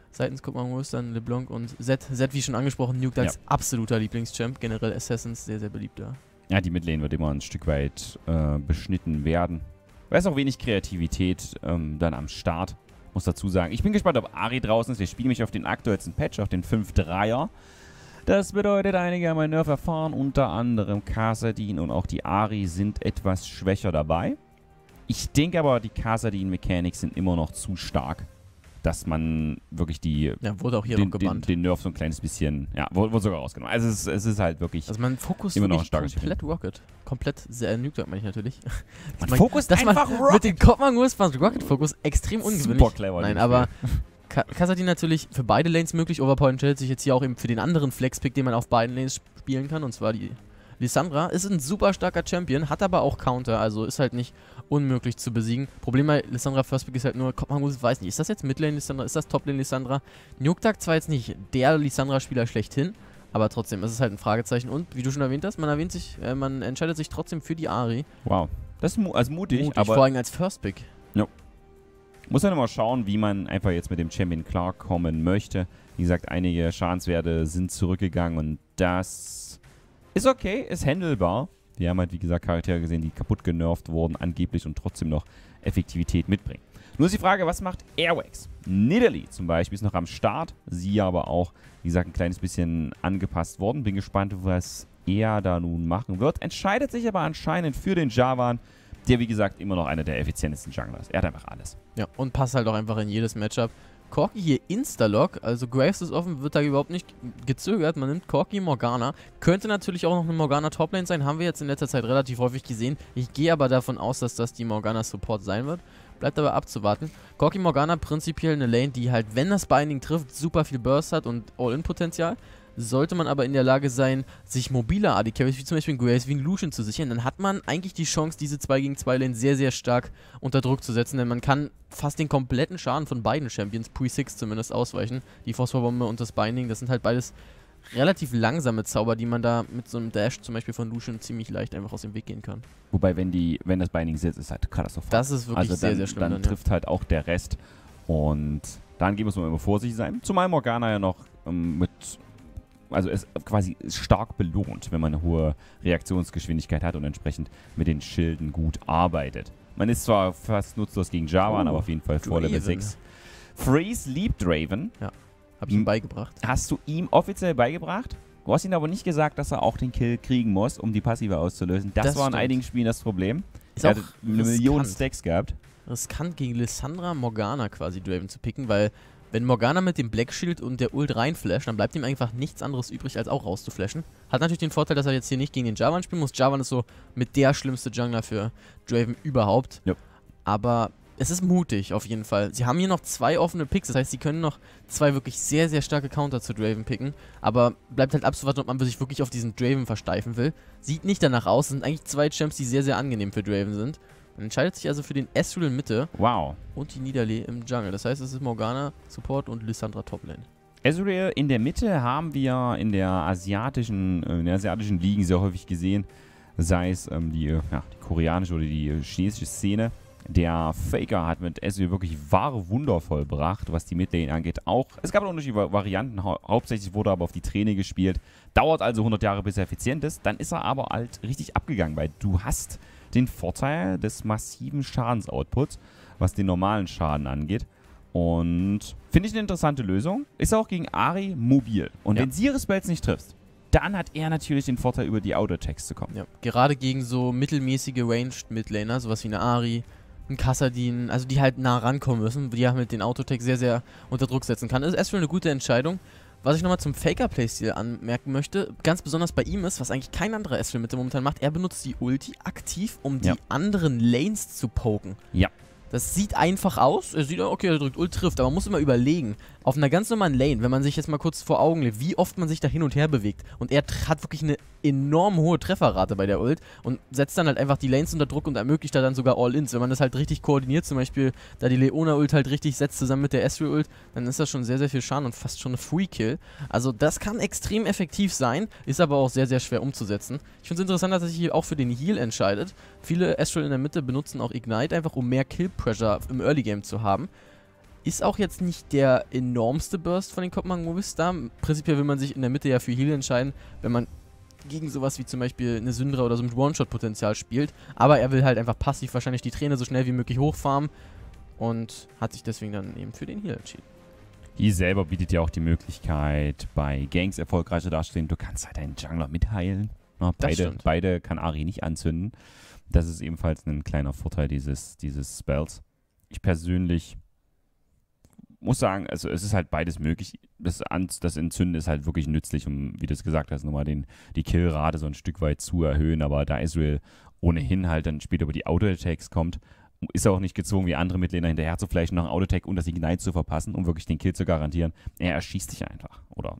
seitens Kupmangus, dann LeBlanc und Zed. Zed, wie schon angesprochen, Nuke als absoluter Lieblingschamp. Generell Assassins, sehr, sehr beliebt da. Ja, die Midlane wird immer ein Stück weit beschnitten werden. Da ist auch wenig Kreativität dann am Start, muss dazu sagen. Ich bin gespannt, ob Ahri draußen ist. Wir spielen mich auf den aktuellsten Patch, auf den 5-3er. Das bedeutet, einige haben einen Nerf erfahren, unter anderem Kassadin und auch die Ahri sind etwas schwächer dabei. Ich denke aber, die Kassadin-Mechanics sind immer noch zu stark, dass man wirklich wurde auch hier noch gebannt. Den Nerf so ein kleines bisschen, wurde sogar rausgenommen. Also es ist halt wirklich also man fokussiert immer noch ein starkes komplett Rocket. Komplett, Nuke meine ich natürlich. Man fokussiert einfach Rocket. Mit den Kupmangus war Rocket-Fokus extrem ungewöhnlich. Super clever. Nein, aber Kassadin natürlich für beide Lanes möglich. Overpower entscheidet sich jetzt hier auch eben für den anderen Flex-Pick, den man auf beiden Lanes spielen kann, und zwar die Lissandra. Ist ein super starker Champion, hat aber auch Counter, also ist halt nicht unmöglich zu besiegen. Problem bei Lissandra First Pick ist halt nur, Kupmangus weiß nicht, ist das jetzt Midlane Lissandra, ist das Toplane Lissandra? Nukeduck zwar jetzt nicht der Lissandra-Spieler schlechthin, aber trotzdem ist es halt ein Fragezeichen. Und wie du schon erwähnt hast, man entscheidet sich trotzdem für die Ahri. Wow, das ist mutig, aber vor allem als First Pick. Ja. Muss dann immer schauen, wie man einfach jetzt mit dem Champion klarkommen möchte. Wie gesagt, einige Schadenswerte sind zurückgegangen und das ist okay, ist handelbar. Wir haben halt, wie gesagt, Charaktere gesehen, die kaputt genervt wurden, angeblich, und trotzdem noch Effektivität mitbringen. Nur ist die Frage, was macht Airwax? Nidalee zum Beispiel ist noch am Start, sie aber auch, wie gesagt, ein kleines bisschen angepasst worden. Bin gespannt, was er da nun machen wird. Entscheidet sich aber anscheinend für den Javan, der, wie gesagt, immer noch einer der effizientesten Jungler ist. Er hat einfach alles. Ja, und passt halt auch einfach in jedes Matchup. Corki hier Insta-Lock, also Graves ist offen, wird da überhaupt nicht gezögert. Man nimmt Corki Morgana. Könnte natürlich auch noch eine Morgana Toplane sein, haben wir jetzt in letzter Zeit relativ häufig gesehen. Ich gehe aber davon aus, dass das die Morgana Support sein wird. Bleibt aber abzuwarten. Corki Morgana prinzipiell eine Lane, die halt, wenn das Binding trifft, super viel Burst hat und All-In-Potenzial. Sollte man aber in der Lage sein, sich mobile AD-Carries, wie zum Beispiel Graves, wie ein Lucian zu sichern, dann hat man eigentlich die Chance, diese 2 gegen 2 Lane sehr, sehr stark unter Druck zu setzen, denn man kann fast den kompletten Schaden von beiden Champions, Pre-6 zumindest, ausweichen. Die Phosphorbombe und das Binding, das sind halt beides relativ langsame Zauber, die man da mit so einem Dash zum Beispiel von Lucian ziemlich leicht einfach aus dem Weg gehen kann. Wobei, wenn das Binding sitzt, ist halt katastrophal. Das ist wirklich sehr, sehr schlimm. Dann trifft halt auch der Rest und dahingehend muss man immer vorsichtig sein. Zumal Morgana ja noch ist quasi stark belohnt, wenn man eine hohe Reaktionsgeschwindigkeit hat und entsprechend mit den Schilden gut arbeitet. Man ist zwar fast nutzlos gegen Javan, aber auf jeden Fall vor Level 6. Freeze liebt Draven. Ja, hab ich ihm beigebracht. Hast du ihm offiziell beigebracht? Du hast ihm aber nicht gesagt, dass er auch den Kill kriegen muss, um die Passive auszulösen. Das war in einigen Spielen das Problem. Er hat eine Million Stacks gehabt. Riskant gegen Lissandra Morgana quasi Draven zu picken, weil wenn Morgana mit dem Black Shield und der Ult reinflasht, dann bleibt ihm einfach nichts anderes übrig, als auch rauszuflashen. Hat natürlich den Vorteil, dass er jetzt hier nicht gegen den Javan spielen muss. Javan ist so mit der schlimmste Jungler für Draven überhaupt. Ja. Aber es ist mutig auf jeden Fall. Sie haben hier noch 2 offene Picks, das heißt, sie können noch 2 wirklich sehr, sehr starke Counter zu Draven picken. Aber bleibt halt abzuwarten, ob man sich wirklich auf diesen Draven versteifen will. Sieht nicht danach aus, es sind eigentlich 2 Champs, die sehr, sehr angenehm für Draven sind. Man entscheidet sich also für den Ezreal in Mitte. Wow. Und die Nidalee im Jungle. Das heißt, es ist Morgana Support und Lissandra Toplane. Ezreal in der Mitte haben wir in der asiatischen Ligen sehr häufig gesehen. Sei es die koreanische oder die chinesische Szene. Der Faker hat mit Ezreal wirklich wahre Wunder vollbracht, was die Midlane angeht. Es gab unterschiedliche Varianten. Hauptsächlich wurde aber auf die Träne gespielt. Dauert also 100 Jahre, bis er effizient ist. Dann ist er aber halt richtig abgegangen, weil du hast den Vorteil des massiven Schadensoutputs, was den normalen Schaden angeht. Und finde ich eine interessante Lösung. Ist auch gegen Ahri mobil. Und wenn Sirius-Spells nicht triffst, dann hat er natürlich den Vorteil, über die Auto-Attacks zu kommen. Ja, gerade gegen so mittelmäßige Ranged Midlaner, sowas wie eine Ahri, ein Kassadin, also die halt nah rankommen müssen, die er mit den Auto-Attacks sehr, sehr unter Druck setzen kann. Das ist erstmal eine gute Entscheidung. Was ich nochmal zum Faker-Playstil anmerken möchte, ganz besonders bei ihm ist, was eigentlich kein anderer Ezreal Mitte momentan macht, er benutzt die Ulti aktiv, um die anderen Lanes zu poken. Ja. Das sieht einfach aus, er sieht, okay, er drückt Ult, trifft, aber man muss immer überlegen, auf einer ganz normalen Lane, wenn man sich jetzt mal kurz vor Augen legt, wie oft man sich da hin und her bewegt, und er hat wirklich eine enorm hohe Trefferrate bei der Ult und setzt dann halt einfach die Lanes unter Druck und ermöglicht da dann sogar All-Ins. Wenn man das halt richtig koordiniert, zum Beispiel da die Leona-Ult halt richtig setzt zusammen mit der Ezreal-Ult, dann ist das schon sehr, sehr viel Schaden und fast schon eine Free-Kill. Also das kann extrem effektiv sein, ist aber auch sehr, sehr schwer umzusetzen. Ich finde es interessant, dass er sich hier auch für den Heal entscheidet. Viele Ezreal in der Mitte benutzen auch Ignite einfach, um mehr Kill-Pressure im Early-Game zu haben. Ist auch jetzt nicht der enormste Burst von den Copman Movistar. Prinzipiell will man sich in der Mitte ja für Heal entscheiden, wenn man gegen sowas wie zum Beispiel eine Syndra oder so mit One-Shot-Potenzial spielt. Aber er will halt einfach passiv wahrscheinlich die Träne so schnell wie möglich hochfarmen und hat sich deswegen dann eben für den Heal entschieden. Heal selber bietet ja auch die Möglichkeit, bei Ganks erfolgreicher dastehen. Du kannst halt deinen Jungler mitheilen. Na, beide kann Ahri nicht anzünden. Das ist ebenfalls ein kleiner Vorteil dieses Spells. Ich persönlich muss sagen, also es ist halt beides möglich. Das Entzünden ist halt wirklich nützlich, um, wie du es gesagt hast, nochmal die Killrate so ein Stück weit zu erhöhen. Aber da Ezreal ohnehin halt dann später über die Auto-Attacks kommt, ist er auch nicht gezwungen, wie andere Midlaner hinterher zu flashen, noch ein Auto-Attack und das Ignite zu verpassen, um wirklich den Kill zu garantieren. Er erschießt dich einfach. Oder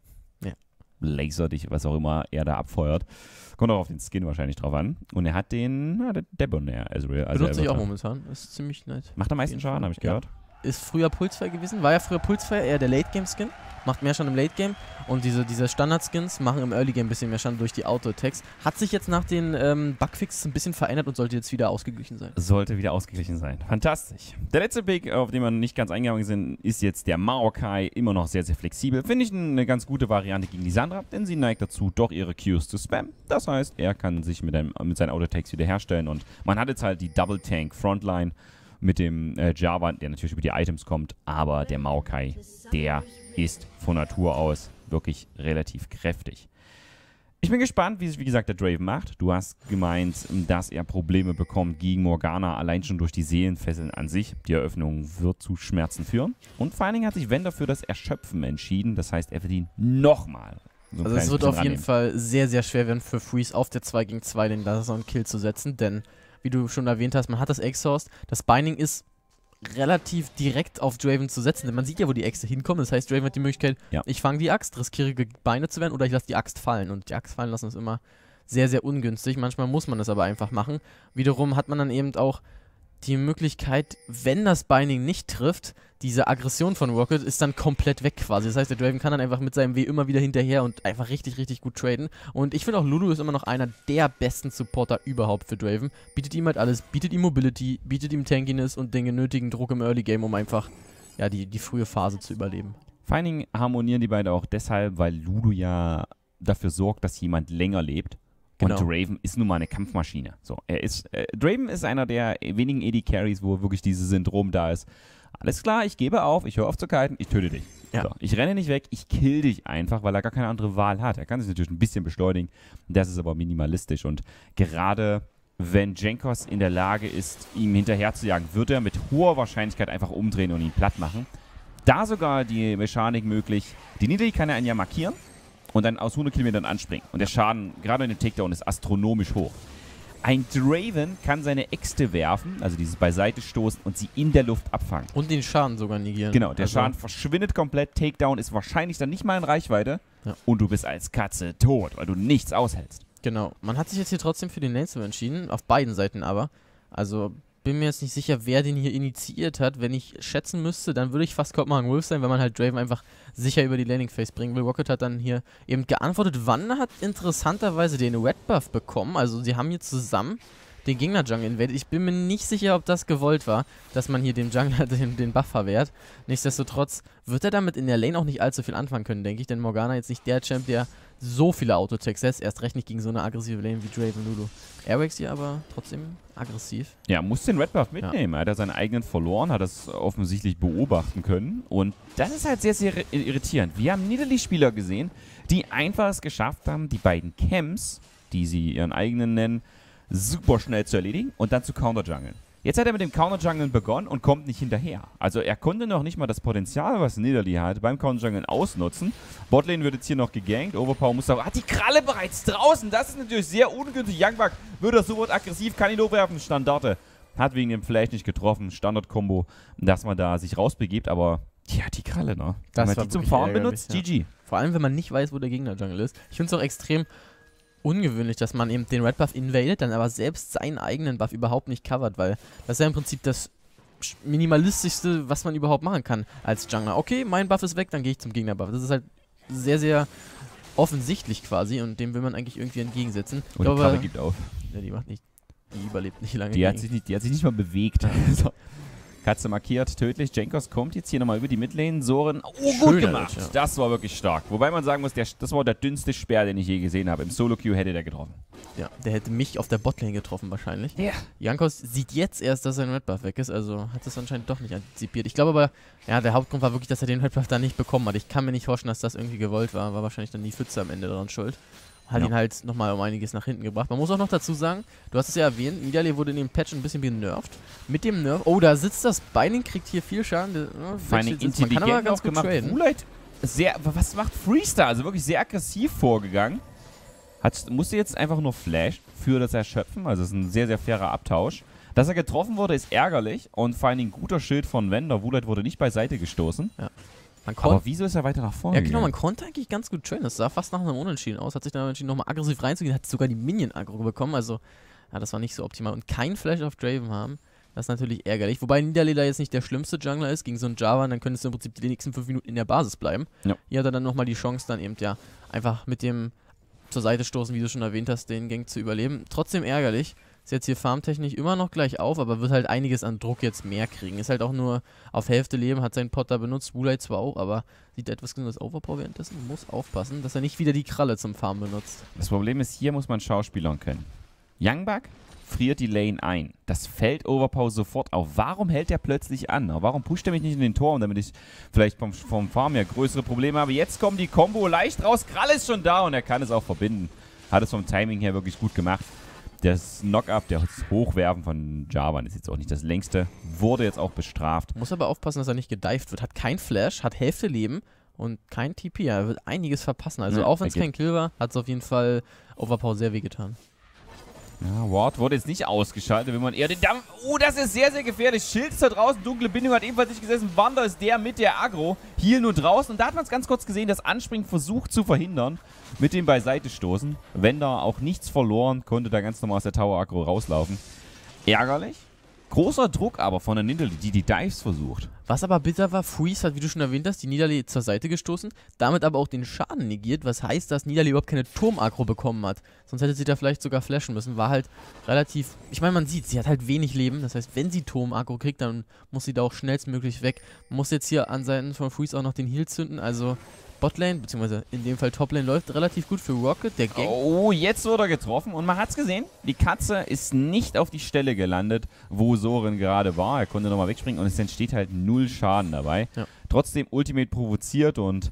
laser dich, was auch immer er da abfeuert. Kommt auch auf den Skin wahrscheinlich drauf an. Und er hat den Debonair Ezreal. Also benutze ich auch momentan. Ist ziemlich nett. Macht am meisten Schaden, habe ich gehört. Ist früher Pulsfire gewesen. War ja früher Pulsfire eher der Late-Game-Skin. Macht mehr Schaden im Late-Game. Und diese Standard-Skins machen im Early-Game ein bisschen mehr Schaden durch die Auto-Attacks. Hat sich jetzt nach den Bugfixes ein bisschen verändert und sollte jetzt wieder ausgeglichen sein. Sollte wieder ausgeglichen sein. Fantastisch. Der letzte Pick, auf den wir nicht ganz eingegangen sind, ist jetzt der Maokai. Immer noch sehr, sehr flexibel. Finde ich eine ganz gute Variante gegen die Sandra, denn sie neigt dazu, doch ihre Qs zu spammen. Das heißt, er kann sich mit seinen Auto-Attacks wiederherstellen und man hat jetzt halt die Double-Tank-Frontline mit dem Java, der natürlich über die Items kommt, aber der Maokai, der ist von Natur aus wirklich relativ kräftig. Ich bin gespannt, wie sich, wie gesagt, der Draven macht. Du hast gemeint, dass er Probleme bekommt gegen Morgana, allein schon durch die Seelenfesseln an sich. Die Eröffnung wird zu Schmerzen führen. Und vor allen Dingen hat sich Wen dafür das Erschöpfen entschieden. Das heißt, er verdient nochmal. So also es wird auf jeden Fall sehr, sehr schwer werden für Freeze auf der 2 gegen 2 den da so einen Kill zu setzen, denn wie du schon erwähnt hast, man hat das Exhaust. Das Binding ist relativ direkt auf Draven zu setzen, denn man sieht ja, wo die Äxte hinkommen. Das heißt, Draven hat die Möglichkeit, ich fange die Axt, riskiere Beine zu werden oder ich lasse die Axt fallen. Und die Axt fallen lassen ist immer sehr, sehr ungünstig. Manchmal muss man das aber einfach machen. Wiederum hat man dann eben auch die Möglichkeit, wenn das Binding nicht trifft, diese Aggression von Rocket ist dann komplett weg quasi. Das heißt, der Draven kann dann einfach mit seinem W immer wieder hinterher und einfach richtig, richtig gut traden. Und ich finde auch, Lulu ist immer noch einer der besten Supporter überhaupt für Draven. Bietet ihm halt alles, bietet ihm Mobility, bietet ihm Tankiness und den nötigen Druck im Early Game, um einfach die frühe Phase zu überleben. Vor allen Dingen harmonieren die beiden auch deshalb, weil Lulu ja dafür sorgt, dass jemand länger lebt. Genau. Und Draven ist nun mal eine Kampfmaschine. So, Draven ist einer der wenigen AD Carries, wo wirklich dieses Syndrom da ist. Alles klar, ich gebe auf, ich höre auf zu kiten, ich töte dich. Ja. So, ich renne nicht weg, ich kill dich einfach, weil er gar keine andere Wahl hat. Er kann sich natürlich ein bisschen beschleunigen, das ist aber minimalistisch. Und gerade wenn Jankos in der Lage ist, ihm hinterher zu jagen, wird er mit hoher Wahrscheinlichkeit einfach umdrehen und ihn platt machen. Da sogar die Mechanik möglich, die Nidalee kann er einen ja markieren und dann aus 100 Kilometern anspringen. Und der Schaden, gerade in dem Takedown, ist astronomisch hoch. Ein Draven kann seine Äxte werfen, also dieses Beiseite stoßen und sie in der Luft abfangen. Und den Schaden sogar negieren. Genau, der Schaden verschwindet komplett, Takedown ist wahrscheinlich dann nicht mal in Reichweite und du bist als Katze tot, weil du nichts aushältst. Genau, man hat sich jetzt hier trotzdem für den Lane entschieden, auf beiden Seiten aber. Also bin mir jetzt nicht sicher, wer den hier initiiert hat. Wenn ich schätzen müsste, dann würde ich fast Copman Wolf sein, wenn man halt Draven einfach sicher über die Landing Phase bringen will. Rocket hat dann hier eben geantwortet. Wann hat interessanterweise den Red Buff bekommen? Also sie haben hier zusammen den Gegner-Jungle invaded. Ich bin mir nicht sicher, ob das gewollt war, dass man hier dem Jungler den Buff verwehrt. Nichtsdestotrotz wird er damit in der Lane auch nicht allzu viel anfangen können, denke ich. Denn Morgana jetzt nicht der Champ, der so viele Auto-Attacks setzt. Erst recht nicht gegen so eine aggressive Lane wie Draven Lulu. Airwax hier aber trotzdem aggressiv. Ja, muss den Red Buff mitnehmen. Er hat ja seinen eigenen verloren, hat das offensichtlich beobachten können. Und das ist halt sehr, sehr irritierend. Wir haben Nidalee-Spieler gesehen, die einfach es geschafft haben, die beiden Camps, die sie ihren eigenen nennen, super schnell zu erledigen und dann zu counterjungeln. Jetzt hat er mit dem Counterjungeln begonnen und kommt nicht hinterher. Also er konnte noch nicht mal das Potenzial, was Nidalee hat, beim Counterjungeln ausnutzen. Botlane wird jetzt hier noch gegankt. Overpower muss aber... Hat die Kralle bereits draußen. Das ist natürlich sehr ungünstig. Youngbug wird das sofort aggressiv, kann ihn hochwerfen. Standarte. Hat wegen dem Flash nicht getroffen. Standard-Kombo, dass man da sich rausbegibt. Aber ja, die Kralle, ne? Das wenn man die zum Farm benutzt, GG. Vor allem, wenn man nicht weiß, wo der Gegner-Jungle ist. Ich finde es auch extrem ungewöhnlich, dass man eben den Red Buff invadet, dann aber selbst seinen eigenen Buff überhaupt nicht covert, weil das ist ja im Prinzip das minimalistischste, was man überhaupt machen kann als Jungler. Okay, mein Buff ist weg, dann gehe ich zum Gegner-Buff. Das ist halt sehr, sehr offensichtlich quasi und dem will man eigentlich irgendwie entgegensetzen. Und die Kralle gibt auf. Ja, die macht nicht, die überlebt nicht lange. Die hat sich nicht mal bewegt. Katze markiert, tödlich. Jankos kommt jetzt hier nochmal über die Midlane. Soren, gut Schöner gemacht. Dodge, ja. Das war wirklich stark. Wobei man sagen muss, das war der dünnste Speer, den ich je gesehen habe. Im Solo-Queue hätte der getroffen. Ja, der hätte mich auf der Botlane getroffen wahrscheinlich. Ja. Jankos sieht jetzt erst, dass sein Red Buff weg ist, also hat das anscheinend doch nicht antizipiert. Ich glaube aber, ja, der Hauptgrund war wirklich, dass er den Red Buff da nicht bekommen hat. Ich kann mir nicht vorstellen, dass das irgendwie gewollt war. War wahrscheinlich dann die Pfütze am Ende daran schuld. Hat ihn halt nochmal um einiges nach hinten gebracht. Man muss auch noch dazu sagen, du hast es ja erwähnt, Nidalee wurde in dem Patch ein bisschen genervt. Mit dem Nerf, oh, da sitzt das Binding, kriegt hier viel Schaden. Vor allem intelligent man kann aber ganz gut traden. Woolite was macht Freestar? Also wirklich sehr aggressiv vorgegangen. Musste jetzt einfach nur Flash für das Erschöpfen. Also es ist ein sehr, sehr fairer Abtausch. Dass er getroffen wurde, ist ärgerlich. Und vor allem ein guter Schild von Wender. Woolite wurde nicht beiseite gestoßen. Ja. Aber wieso ist er weiter nach vorne? Ja, genau, man konnte eigentlich ganz gut trainen. Das sah fast nach einem Unentschieden aus. Hat sich dann entschieden, nochmal aggressiv reinzugehen. Hat sogar die Minion-Aggro bekommen. Also, ja, das war nicht so optimal. Und kein Flash auf Draven haben, das ist natürlich ärgerlich. Wobei Nidalee jetzt nicht der schlimmste Jungler ist gegen so einen Java. Dann könntest du im Prinzip die nächsten 5 Minuten in der Basis bleiben. Ja. Hier hat er dann nochmal die Chance, dann eben, ja, einfach mit dem zur Seite stoßen, wie du schon erwähnt hast, den Gang zu überleben. Trotzdem ärgerlich. Ist jetzt hier farmtechnisch immer noch gleich auf, aber wird halt einiges an Druck jetzt mehr kriegen. Ist halt auch nur auf Hälfte Leben, hat seinen Pot da benutzt, Woolite zwar auch, aber sieht etwas genug Overpower währenddessen. Muss aufpassen, dass er nicht wieder die Kralle zum Farmen benutzt. Das Problem ist, hier muss man Schauspielern können. Youngbuck friert die Lane ein. Das fällt Overpower sofort auf. Warum hält er plötzlich an? Warum pusht er mich nicht in den Turm, damit ich vielleicht vom Farm her größere Probleme habe? Jetzt kommt die Combo leicht raus. Krall ist schon da und er kann es auch verbinden. Hat es vom Timing her wirklich gut gemacht. Das Knock-Up, das Hochwerfen von Jarvan ist jetzt auch nicht das längste. Wurde jetzt auch bestraft. Muss aber aufpassen, dass er nicht gedived wird. Hat kein Flash, hat Hälfte Leben und kein TP. Er wird einiges verpassen. Also auch wenn es kein Kill war, hat es auf jeden Fall Overpower sehr wehgetan. Ja, Ward wurde jetzt nicht ausgeschaltet, wenn man eher den Dampf... Oh, das ist sehr, sehr gefährlich. Schild ist da draußen, dunkle Bindung hat ebenfalls nicht gesessen. Wander ist der mit der Aggro. Heal nur draußen. Und da hat man es ganz kurz gesehen, das Anspringen versucht zu verhindern. Mit dem Beiseite stoßen. Wender auch nichts verloren, konnte da ganz normal aus der Tower Aggro rauslaufen. Ärgerlich. Großer Druck aber von der Nidalee, die Dives versucht. Was aber bitter war, Freeze hat, wie du schon erwähnt hast, die Nidalee zur Seite gestoßen, damit aber auch den Schaden negiert, was heißt, dass Nidalee überhaupt keine Turm-Aggro bekommen hat. Sonst hätte sie da vielleicht sogar flashen müssen. War halt relativ, ich meine, man sieht, sie hat halt wenig Leben. Das heißt, wenn sie Turm-Aggro kriegt, dann muss sie da auch schnellstmöglich weg. Man muss jetzt hier an Seiten von Freeze auch noch den Heal zünden, also Botlane, beziehungsweise in dem Fall Toplane, läuft relativ gut für Rocket, der Gang. Oh, jetzt wurde er getroffen und man hat's gesehen. Die Katze ist nicht auf die Stelle gelandet, wo Soren gerade war. Er konnte nochmal wegspringen und es entsteht halt 0 Schaden dabei. Ja. Trotzdem Ultimate provoziert und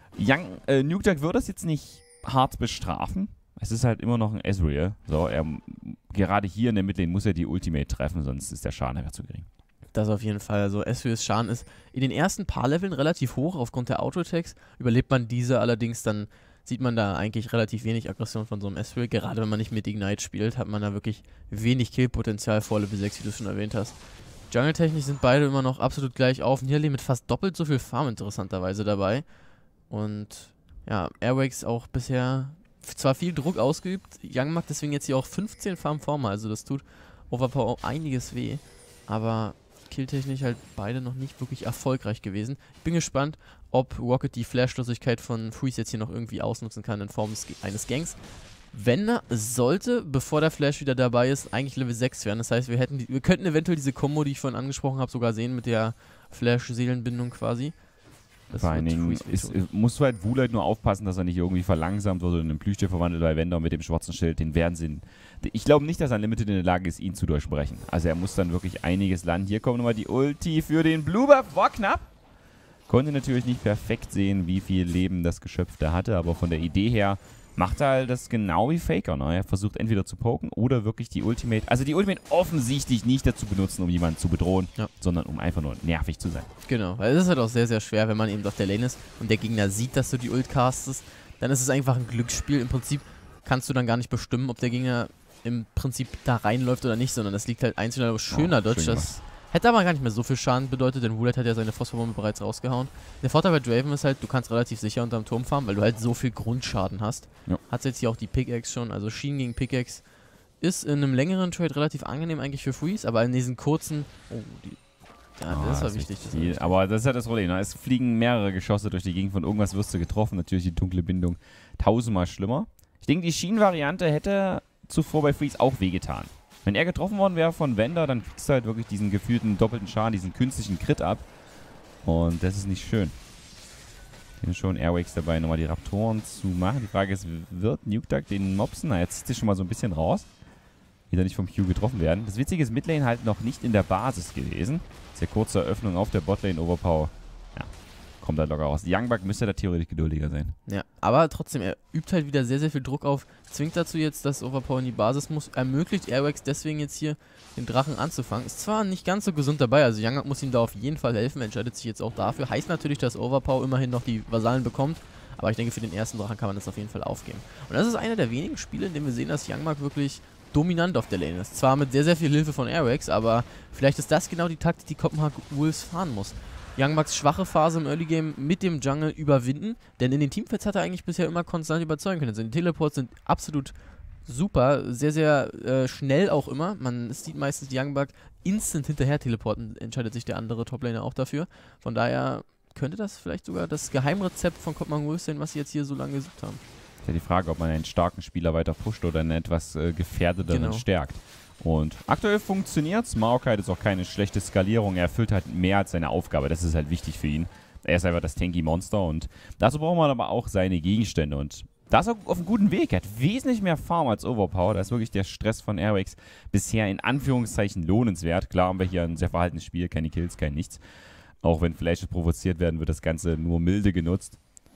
Nukeduck wird das jetzt nicht hart bestrafen. Es ist halt immer noch ein Ezreal. So, gerade hier in der Midlane muss er die Ultimate treffen, sonst ist der Schaden einfach zu gering. Das auf jeden Fall. Also Ezreals Schaden ist in den ersten paar Leveln relativ hoch aufgrund der Auto-Attacks. Überlebt man diese allerdings, dann sieht man da eigentlich relativ wenig Aggression von so einem Ezreal. Gerade wenn man nicht mit Ignite spielt, hat man da wirklich wenig Kill-Potenzial vor Level 6, wie du schon erwähnt hast. Jungle-technisch sind beide immer noch absolut gleich auf. Nidalee mit fast doppelt so viel Farm interessanterweise dabei. Und ja, Airwax auch bisher zwar viel Druck ausgeübt. Young macht deswegen jetzt hier auch 15 Farm vor mal. Also das tut Overpower auch einiges weh. Aber killtechnisch halt beide noch nicht wirklich erfolgreich gewesen. Ich bin gespannt, ob Rocket die Flashlosigkeit von Freeze jetzt hier noch irgendwie ausnutzen kann in Form eines Gangs. Wenn er sollte, bevor der Flash wieder dabei ist, eigentlich Level 6 werden. Das heißt, wir könnten eventuell diese Combo, die ich vorhin angesprochen habe, sogar sehen mit der Flash-Seelenbindung quasi. Vor allen Dingen musst du halt Woolite nur aufpassen, dass er nicht irgendwie verlangsamt oder in einen Plüschtier verwandelt bei Wender mit dem schwarzen Schild. Den werden sie. Ich glaube nicht, dass Unlimited in der Lage ist, ihn zu durchbrechen. Also er muss dann wirklich einiges landen. Hier kommt nochmal die Ulti für den Blue Buff. War knapp. Konnte natürlich nicht perfekt sehen, wie viel Leben das Geschöpf da hatte, aber von der Idee her macht er halt das genau wie Faker. Ne? Er versucht entweder zu poken oder wirklich die Ultimate, also die Ultimate offensichtlich nicht dazu benutzen, um jemanden zu bedrohen, sondern um einfach nur nervig zu sein. Genau, weil es ist halt auch sehr, sehr schwer, wenn man eben auf der Lane ist und der Gegner sieht, dass du die Ult castest, dann ist es einfach ein Glücksspiel. Im Prinzip kannst du dann gar nicht bestimmen, ob der Gegner im Prinzip da reinläuft oder nicht, sondern das liegt halt einzeln auf schöner Dodge. Das hätte aber gar nicht mehr so viel Schaden bedeutet, denn Woolite hat ja seine Phosphorbombe bereits rausgehauen. Der Vorteil bei Draven ist halt, du kannst relativ sicher unterm Turm farmen, weil du halt so viel Grundschaden hast. Ja. Hat jetzt hier auch die Pickaxe schon, also Sheen gegen Pickaxe ist in einem längeren Trade relativ angenehm eigentlich für Freeze, aber in diesen kurzen... das war wichtig. Aber das ist ja das Problem. Ne? Es fliegen mehrere Geschosse durch die Gegend, von irgendwas wirst du getroffen. Natürlich die dunkle Bindung 1000-mal schlimmer. Ich denke, die Sheen-Variante hätte zuvor bei Freeze auch wehgetan. Wenn er getroffen worden wäre von Wender, dann kriegst du halt wirklich diesen gefühlten doppelten Schaden, diesen künstlichen Crit ab. Und das ist nicht schön. Hier schon Airwakes dabei, nochmal die Raptoren zu machen. Die Frage ist, wird Nukeduck den mopsen? Na, jetzt zieht sich schon mal so ein bisschen raus. Wieder nicht vom Q getroffen werden. Das Witzige ist, Midlane halt noch nicht in der Basis gewesen. Sehr kurze Eröffnung auf der Botlane, Overpower. Ja, kommt halt locker raus. Youngbuck müsste da theoretisch geduldiger sein. Ja, aber trotzdem, er übt halt wieder sehr, sehr viel Druck auf. Zwingt dazu jetzt, dass Overpower in die Basis muss. Ermöglicht Airwax deswegen jetzt hier den Drachen anzufangen. Ist zwar nicht ganz so gesund dabei, also Youngbuck muss ihm da auf jeden Fall helfen. Entscheidet sich jetzt auch dafür. Heißt natürlich, dass Overpower immerhin noch die Vasallen bekommt. Aber ich denke, für den ersten Drachen kann man das auf jeden Fall aufgeben. Und das ist einer der wenigen Spiele, in denen wir sehen, dass Youngbuck wirklich dominant auf der Lane ist. Zwar mit sehr, sehr viel Hilfe von Airwax, aber vielleicht ist das genau die Taktik, die Copenhagen Wolves fahren muss. Youngbucks schwache Phase im Early Game mit dem Jungle überwinden, denn in den Teamfights hat er eigentlich bisher immer konstant überzeugen können. Also die Teleports sind absolut super, sehr, sehr schnell auch immer. Man sieht meistens die Youngbuck instant hinterher teleporten, entscheidet sich der andere Toplaner auch dafür. Von daher könnte das vielleicht sogar das Geheimrezept von Copenhagen Wolves sein, was sie jetzt hier so lange gesucht haben. Ja, die Frage, ob man einen starken Spieler weiter pusht oder einen etwas gefährdeteren stärkt. Und aktuell funktioniert es. Maokai ist auch keine schlechte Skalierung. Er erfüllt halt mehr als seine Aufgabe. Das ist halt wichtig für ihn. Er ist einfach das Tanky-Monster und dazu braucht man aber auch seine Gegenstände. Und da ist er auf einem guten Weg. Er hat wesentlich mehr Farm als Overpower. Da ist wirklich der Stress von Airwax bisher in Anführungszeichen lohnenswert. Klar haben wir hier ein sehr verhaltenes Spiel. Keine Kills, kein nichts. Auch wenn Flashes provoziert werden, wird das Ganze nur milde genutzt.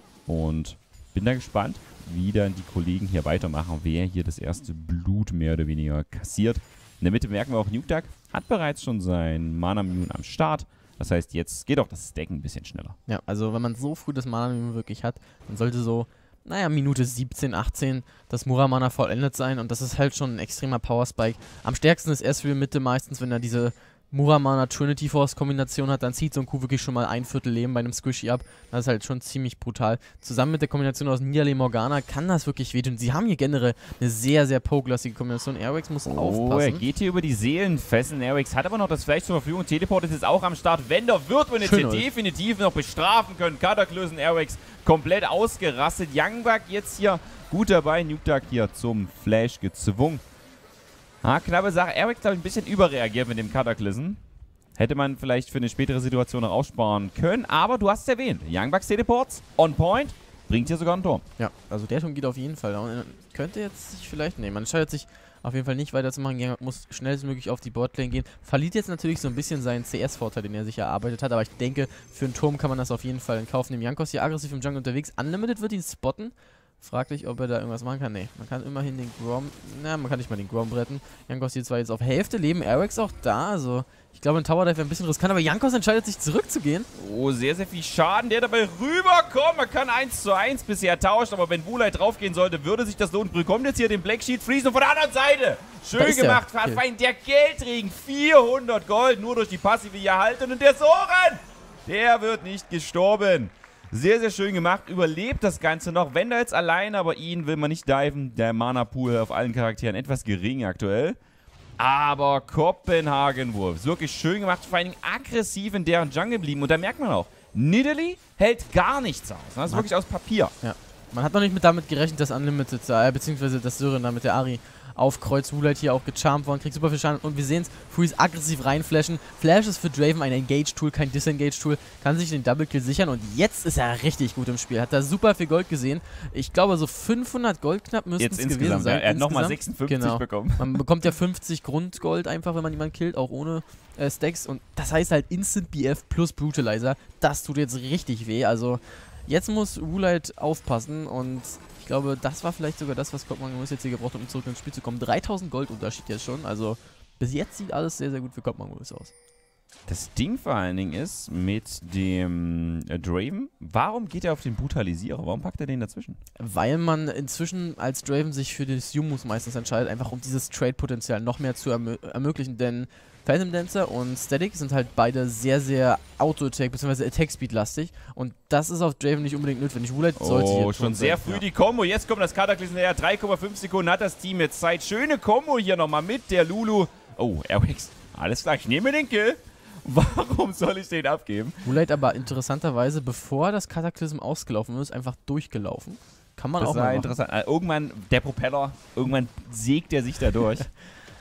Und bin da gespannt, wie dann die Kollegen hier weitermachen, wer hier das erste Blut mehr oder weniger kassiert. In der Mitte merken wir auch, Nukeduck hat bereits schon sein Mana-Mune am Start. Das heißt, jetzt geht auch das Stacken ein bisschen schneller. Ja, also wenn man so früh das Mana-Mune wirklich hat, dann sollte so, naja, Minute 17, 18 das Muramana vollendet sein. Und das ist halt schon ein extremer Power-Spike. Am stärksten ist erst für die Mitte meistens, wenn er diese Muramana Trinity Force Kombination hat, dann zieht so ein Kuh wirklich schon mal 1/4 Leben bei einem Squishy ab. Das ist halt schon ziemlich brutal. Zusammen mit der Kombination aus Nidalee Morgana kann das wirklich wehtun. Sie haben hier generell eine sehr, sehr poke-lastige Kombination. Airwax muss aufpassen. Er geht hier über die Seelenfesseln. Airwax hat aber noch das Fleisch zur Verfügung. Teleport ist jetzt auch am Start. Wender wird man jetzt hier definitiv noch bestrafen können. Cataclysm, Airwax komplett ausgerastet. Youngbuck jetzt hier gut dabei. Nukeduck hier zum Flash gezwungen. Knappe Sache. Airwax, glaube ich, ein bisschen überreagiert mit dem Cataclysm. Hätte man vielleicht für eine spätere Situation noch aussparen können. Aber du hast es erwähnt. Youngbucks Teleports on point. Bringt hier sogar einen Turm. Ja, also der Turm geht auf jeden Fall. Und könnte jetzt sich vielleicht nehmen. Man entscheidet sich auf jeden Fall nicht weiterzumachen. Youngbuck muss schnellstmöglich auf die Botlane gehen. Verliert jetzt natürlich so ein bisschen seinen CS-Vorteil, den er sich erarbeitet hat. Aber ich denke, für einen Turm kann man das auf jeden Fall in Kauf nehmen. Jankos hier aggressiv im Jungle unterwegs. Unlimited wird ihn spotten. Fraglich, ob er da irgendwas machen kann. Nee, man kann immerhin den Grom... Na, man kann nicht mal den Grom retten. Jankos hier zwar jetzt auf Hälfte Leben, Airwax auch da, also... Ich glaube, ein Tower Dive wäre ein bisschen riskant, aber Jankos entscheidet sich zurückzugehen. Oh, sehr, sehr viel Schaden, der dabei rüberkommt. Man kann 1:1 bisher tauschen, aber wenn Wulite draufgehen sollte, würde sich das lohnen. Bekommt jetzt hier den Black Sheet Freeze und von der anderen Seite. Schön gemacht, Pathfinder. Der Geldregen, 400 Gold, nur durch die Passive hier halten. Und der Soren, der wird nicht gestorben. Sehr, sehr schön gemacht. Überlebt das Ganze noch. Wender jetzt alleine, aber ihn will man nicht diven. Der Mana-Pool auf allen Charakteren etwas gering aktuell. Aber Copenhagen Wolves, wirklich schön gemacht. Vor allem aggressiv in deren Jungle blieben. Und da merkt man auch, Nidalee hält gar nichts aus. Das ist wirklich aus Papier. Ja. Man hat noch nicht damit gerechnet, dass Unlimited, beziehungsweise dass Syrin da mit der Ari auf Kreuz Wulite hier auch gecharmt worden, kriegt super viel Schaden und wir sehen es, Freeze aggressiv reinflashen. Flash ist für Draven ein Engage-Tool, kein Disengage-Tool, kann sich den Double-Kill sichern und jetzt ist er richtig gut im Spiel. Hat da super viel Gold gesehen. Ich glaube, so 500 Gold knapp müssten es gewesen sein. Ja, er hat nochmal 56 bekommen. Man bekommt ja 50 Grundgold einfach, wenn man jemanden killt, auch ohne Stacks und das heißt halt Instant BF plus Brutalizer. Das tut jetzt richtig weh, also jetzt muss Wulite aufpassen und ich glaube, das war vielleicht sogar das, was Copenhagen Wolves jetzt hier gebraucht hat, um zurück ins Spiel zu kommen. 3000 Gold Unterschied jetzt schon. Also bis jetzt sieht alles sehr, sehr gut für Copenhagen Wolves aus. Das Ding vor allen Dingen ist mit dem Draven, warum geht er auf den Brutalisierer? Warum packt er den dazwischen? Weil man inzwischen als Draven sich für das Yumus meistens entscheidet, einfach um dieses Trade-Potenzial noch mehr zu ermöglichen, denn Phantom Dancer und Static sind halt beide sehr, sehr Auto-Attack bzw. Attack-Speed-lastig und das ist auf Draven nicht unbedingt notwendig. Wulite sollte hier schon sehr früh die Combo. Jetzt kommt das Cataclysm näher. 3,5 Sekunden hat das Team jetzt Zeit. Schöne Combo hier nochmal mit der Lulu. Oh, Airwax. Alles klar, ich nehme den Kill. Warum soll ich den abgeben? Wulite aber interessanterweise, bevor das Cataclysm ausgelaufen ist, einfach durchgelaufen. Kann man das auch mal machen. Interessant. Irgendwann, der Propeller, irgendwann sägt er sich da durch.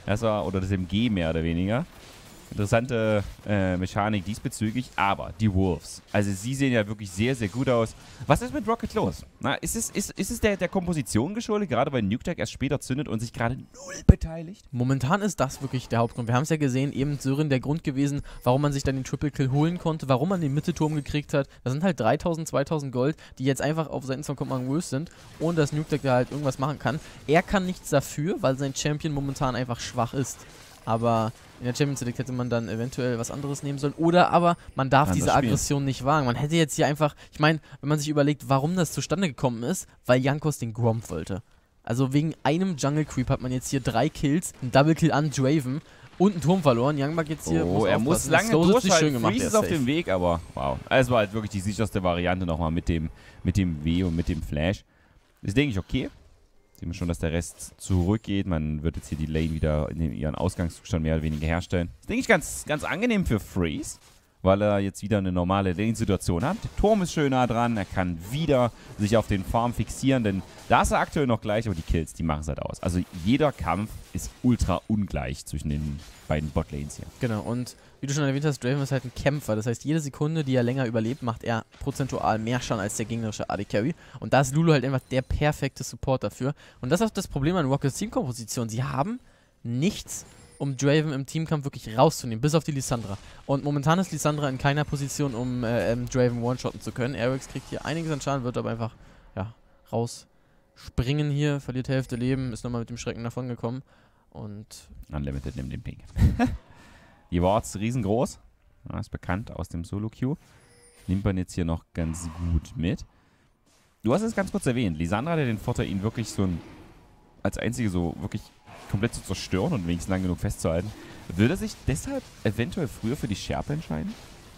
Das war, oder das MG mehr oder weniger. Interessante Mechanik diesbezüglich, aber die Wolves, also sie sehen ja wirklich sehr, sehr gut aus. Was ist mit Rocket los? Na, ist es der Komposition geschuldet, gerade weil Nuke Tech erst später zündet und sich gerade null beteiligt? Momentan ist das wirklich der Hauptgrund. Wir haben es ja gesehen, eben Sören der Grund gewesen, warum man sich dann den Triple Kill holen konnte, warum man den Mittelturm gekriegt hat. Das sind halt 3000, 2000 Gold, die jetzt einfach auf Seiten von Command Wolves sind, ohne dass Nuke Tech da halt irgendwas machen kann. Er kann nichts dafür, weil sein Champion momentan einfach schwach ist. Aber in der Champions League hätte man dann eventuell was anderes nehmen sollen. Oder aber man darf diese Aggression nicht wagen. Man hätte jetzt hier einfach, ich meine, wenn man sich überlegt, warum das zustande gekommen ist, weil Jankos den Gromp wollte. Also wegen einem Jungle Creep hat man jetzt hier 3 Kills, einen Double Kill an Draven und einen Turm verloren. Youngbuck jetzt hier muss lange durchhalten. Freeze ist auf dem Weg, aber wow. Also es war halt wirklich die sicherste Variante nochmal mit dem W und mit dem Flash. Das denke ich okay. Sehen wir schon, dass der Rest zurückgeht. Man wird jetzt hier die Lane wieder in ihren Ausgangszustand mehr oder weniger herstellen. Das denke ich ganz angenehm für Freeze, weil er jetzt wieder eine normale Lane-Situation hat. Der Turm ist schön nah dran. Er kann wieder sich auf den Farm fixieren, denn da ist er aktuell noch gleich, aber die Kills, die machen es halt aus. Also jeder Kampf ist ultra ungleich zwischen den beiden Botlanes hier. Genau, und wie du schon erwähnt hast, Draven ist halt ein Kämpfer. Das heißt, jede Sekunde, die er länger überlebt, macht er prozentual mehr Schaden als der gegnerische AD Carry. Und da ist Lulu halt einfach der perfekte Support dafür. Und das ist auch das Problem an Rockets Teamkomposition. Sie haben nichts, um Draven im Teamkampf wirklich rauszunehmen, bis auf die Lissandra. Und momentan ist Lissandra in keiner Position, um Draven one-shotten zu können. Aerix kriegt hier einiges an Schaden, wird aber einfach rausspringen hier, verliert Hälfte Leben, ist nochmal mit dem Schrecken davon gekommen. Und Unlimited nimmt den Pink. Die Wards riesengroß. Ja, ist bekannt aus dem Solo-Queue. Nimmt man jetzt hier noch ganz gut mit. Du hast es ganz kurz erwähnt. Lissandra hat ja den Vorteil, ihn wirklich so als einzige so wirklich komplett zu zerstören und wenigstens lang genug festzuhalten. Würde er sich deshalb eventuell früher für die Schärpe entscheiden?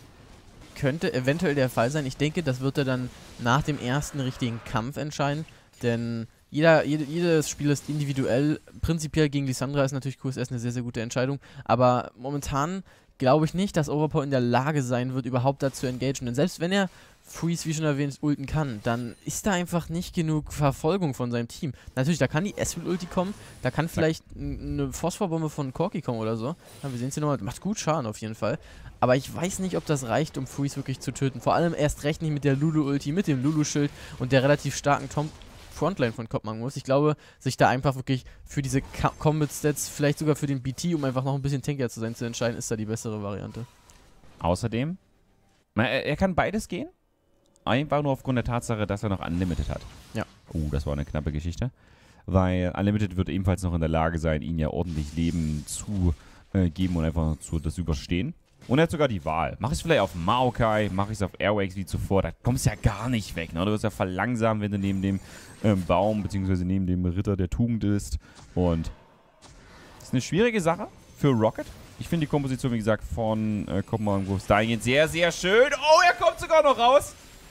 Könnte eventuell der Fall sein. Ich denke, das wird er dann nach dem ersten richtigen Kampf entscheiden. Denn jedes Spiel ist individuell. Prinzipiell gegen Lissandra ist natürlich QSS eine sehr, sehr gute Entscheidung. Aber momentan glaube ich nicht, dass Overpower in der Lage sein wird, überhaupt dazu zu engagen. Denn selbst wenn er Freeze, wie schon erwähnt, ulten kann, dann ist da einfach nicht genug Verfolgung von seinem Team. Natürlich, da kann die Ezreal-Ulti kommen, da kann vielleicht eine Phosphorbombe von Corki kommen oder so. Ja, wir sehen es hier nochmal, macht gut Schaden auf jeden Fall. Aber ich weiß nicht, ob das reicht, um Freeze wirklich zu töten. Vor allem erst recht nicht mit der Lulu-Ulti, mit dem Lulu-Schild und der relativ starken Frontline von Kopman muss. Ich glaube, sich da einfach wirklich für diese Combat-Stats, vielleicht sogar für den BT, um einfach noch ein bisschen tankier zu sein, zu entscheiden, ist da die bessere Variante. Außerdem, er kann beides gehen. Einfach nur aufgrund der Tatsache, dass er noch Unlimited hat. Ja. Das war eine knappe Geschichte. Weil Unlimited wird ebenfalls noch in der Lage sein, ihn ja ordentlich Leben zu geben und einfach das Überstehen. Und er hat sogar die Wahl. Mache ich es vielleicht auf Maokai, mache ich es auf Airwax wie zuvor, da kommst du ja gar nicht weg. Ne? Du wirst ja verlangsamt, wenn du neben dem Baum bzw. neben dem Ritter der Tugend ist. Und das ist eine schwierige Sache für Rocket. Ich finde die Komposition, wie gesagt, von Command Wolves dahingehend sehr, sehr schön. Oh, er kommt sogar noch raus.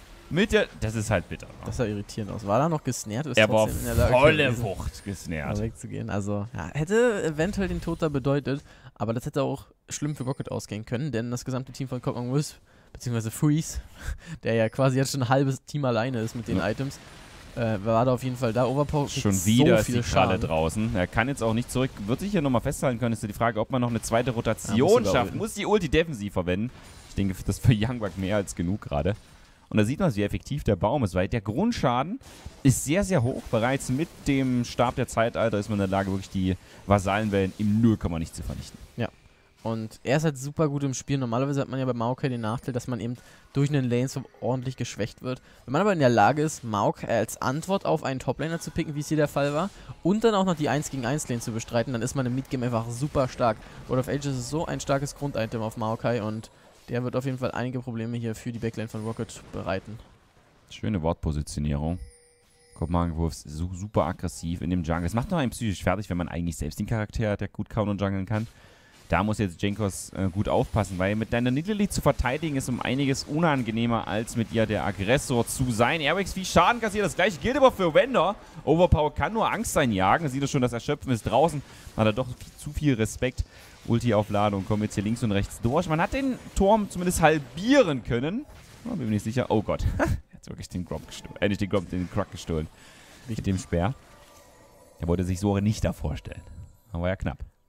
Das ist halt bitter. Ne? Das sah irritierend aus. War da noch gesnared? Er war volle Wucht gesnared. Wegzugehen. Also, ja, hätte eventuell den Tod da bedeutet, aber das hätte auch schlimm für Rocket ausgehen können, denn das gesamte Team von Command Wolves, beziehungsweise Freeze, der ja quasi jetzt schon ein halbes Team alleine ist mit den Items, war da auf jeden Fall da. Overpower schon wieder ist die Kralle draußen. Er kann jetzt auch nicht zurück. Wird sich hier nochmal festhalten können, ist ja die Frage, ob man noch eine zweite Rotation schafft. Muss die Ulti defensiv verwenden. Ich denke, das ist für Youngbuck mehr als genug gerade. Und da sieht man, wie effektiv der Baum ist, weil der Grundschaden ist sehr, sehr hoch. Bereits mit dem Stab der Zeitalter ist man in der Lage, wirklich die Vasallenwellen im 0, nicht zu vernichten. Ja. Und er ist halt super gut im Spiel. Normalerweise hat man ja bei Maokai den Nachteil, dass man eben durch einen Laneswap ordentlich geschwächt wird. Wenn man aber in der Lage ist, Maokai als Antwort auf einen Toplaner zu picken, wie es hier der Fall war, und dann auch noch die 1 gegen 1 Lane zu bestreiten, dann ist man im Midgame einfach super stark. World of Ages ist so ein starkes Grunditem auf Maokai und der wird auf jeden Fall einige Probleme hier für die Backlane von Rocket bereiten. Schöne Wortpositionierung. Command Wolves so super aggressiv in dem Jungle. Das macht noch einen psychisch fertig, wenn man eigentlich selbst den Charakter hat, der gut kauen und jungeln kann. Da muss jetzt Jankos gut aufpassen, weil mit deiner Nidalee zu verteidigen ist um einiges unangenehmer, als mit ihr der Aggressor zu sein. Airwax wie Schaden kassiert, das gleiche gilt aber für Wender. Overpower kann nur Angst einjagen. Da sieht er schon, das Erschöpfen ist draußen. Hat er doch zu viel Respekt. Ulti-Aufladung, kommen jetzt hier links und rechts durch. Man hat den Turm zumindest halbieren können. Oh, bin mir nicht sicher. Oh Gott. Er hat wirklich den Gromp gestohlen. Nicht den Gromp, den Krug gestohlen. Mit dem Speer. Er wollte sich Sore nicht da vorstellen. Aber war ja knapp.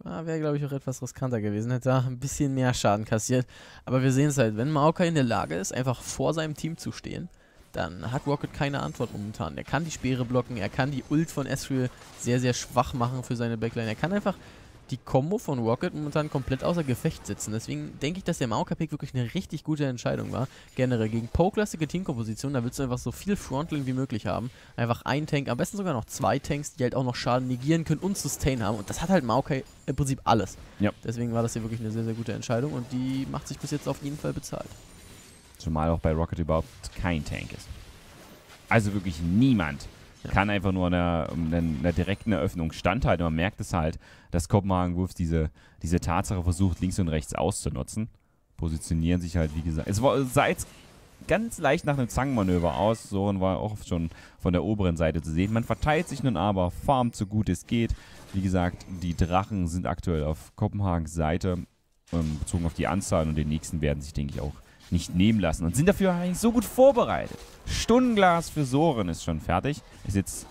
Wäre, glaube ich, auch etwas riskanter gewesen. Hätte da ein bisschen mehr Schaden kassiert. Aber wir sehen es halt, wenn Maokai in der Lage ist, einfach vor seinem Team zu stehen, dann hat Rocket keine Antwort momentan. Er kann die Speere blocken, er kann die Ult von Ezreal sehr, sehr schwach machen für seine Backline. Er kann einfach die Combo von Rocket momentan komplett außer Gefecht setzen. Deswegen denke ich, dass der Maokai-Pick wirklich eine richtig gute Entscheidung war. Generell gegen Poke-lastige Teamkompositionen, da willst du einfach so viel Frontline wie möglich haben. Einfach ein Tank, am besten sogar noch 2 Tanks, die halt auch noch Schaden negieren können und Sustain haben. Und das hat halt Maokai im Prinzip alles. Ja. Deswegen war das hier wirklich eine sehr, sehr gute Entscheidung und die macht sich bis jetzt auf jeden Fall bezahlt. Zumal auch bei Rocket überhaupt kein Tank ist. Also wirklich niemand kann einfach nur einer direkten Eröffnung standhalten. Man merkt es halt, dass Kopenhagen Wolves diese Tatsache versucht, links und rechts auszunutzen. Positionieren sich halt, wie gesagt. Es sah jetzt ganz leicht nach einem Zangenmanöver aus. So und war auch schon von der oberen Seite zu sehen. Man verteilt sich nun aber, farmt so gut es geht. Wie gesagt, die Drachen sind aktuell auf Kopenhagens Seite, bezogen auf die Anzahl. Und den nächsten werden sich, denke ich, auch nicht nehmen lassen. Und sind dafür eigentlich so gut vorbereitet. Stundenglas für Soren ist schon fertig. Ist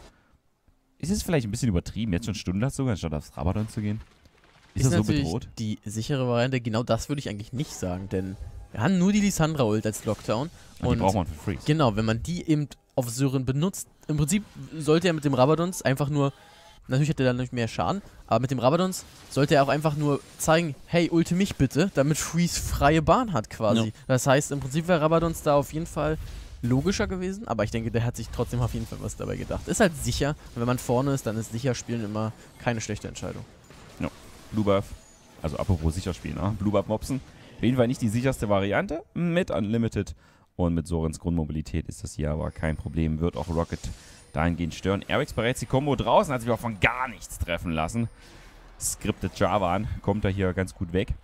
es vielleicht ein bisschen übertrieben, jetzt schon Stundenglas sogar, anstatt aufs Rabadon zu gehen? Ist das so bedroht? Die sichere Variante, genau das würde ich eigentlich nicht sagen, denn wir haben nur die Lissandra-Ult als Lockdown. Und die braucht man für Freeze. Genau, wenn man die eben auf Sören benutzt, im Prinzip sollte er mit dem Rabadons einfach nur, natürlich hat er dann nicht mehr Schaden, aber mit dem Rabadons sollte er auch einfach nur zeigen, hey, ulte mich bitte, damit Freeze freie Bahn hat quasi. Ja. Das heißt, im Prinzip wäre Rabadons da auf jeden Fall logischer gewesen, aber ich denke, der hat sich trotzdem auf jeden Fall was dabei gedacht. Ist halt sicher, und wenn man vorne ist, dann ist sicher spielen immer keine schlechte Entscheidung. Ja, Blue Buff, also apropos sicher spielen, Blue Buff mopsen. Auf jeden Fall nicht die sicherste Variante mit Unlimited und mit Sorens Grundmobilität ist das hier aber kein Problem, wird auch Rocket dahingehend stören. Airwix bereits die Combo draußen, hat sich auch von gar nichts treffen lassen. Scripted Jarvan kommt da hier ganz gut weg.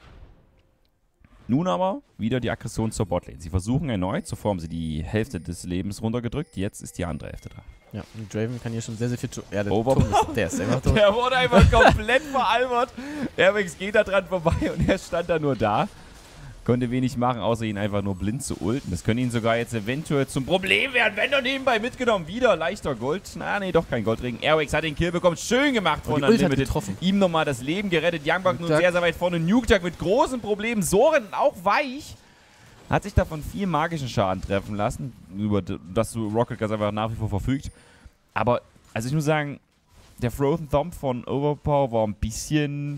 Nun aber wieder die Aggression zur Botlane. Sie versuchen erneut, zuvor haben sie die Hälfte des Lebens runtergedrückt, jetzt ist die andere Hälfte dran. Ja, und Draven kann hier schon sehr, sehr viel tun. Ja, der ist einfach tot. Der wurde einfach komplett veralbert. Airwix geht da dran vorbei und er stand da nur da. Konnte wenig machen, außer ihn einfach nur blind zu ulten. Das könnte ihn sogar jetzt eventuell zum Problem werden, wenn er nebenbei mitgenommen. Wieder leichter Gold. Na, nee, doch kein Goldring. Airwix hat den Kill bekommen. Schön gemacht von Unlimited. Ihm nochmal das Leben gerettet. Youngbuck nun sehr, sehr weit vorne. Nukeduck mit großen Problemen. Soren auch weich. Hat sich davon viel magischen Schaden treffen lassen. Über das Rocket ganz einfach nach wie vor verfügt. Aber, also ich muss sagen, der Frozen Thumb von Overpower war ein bisschen...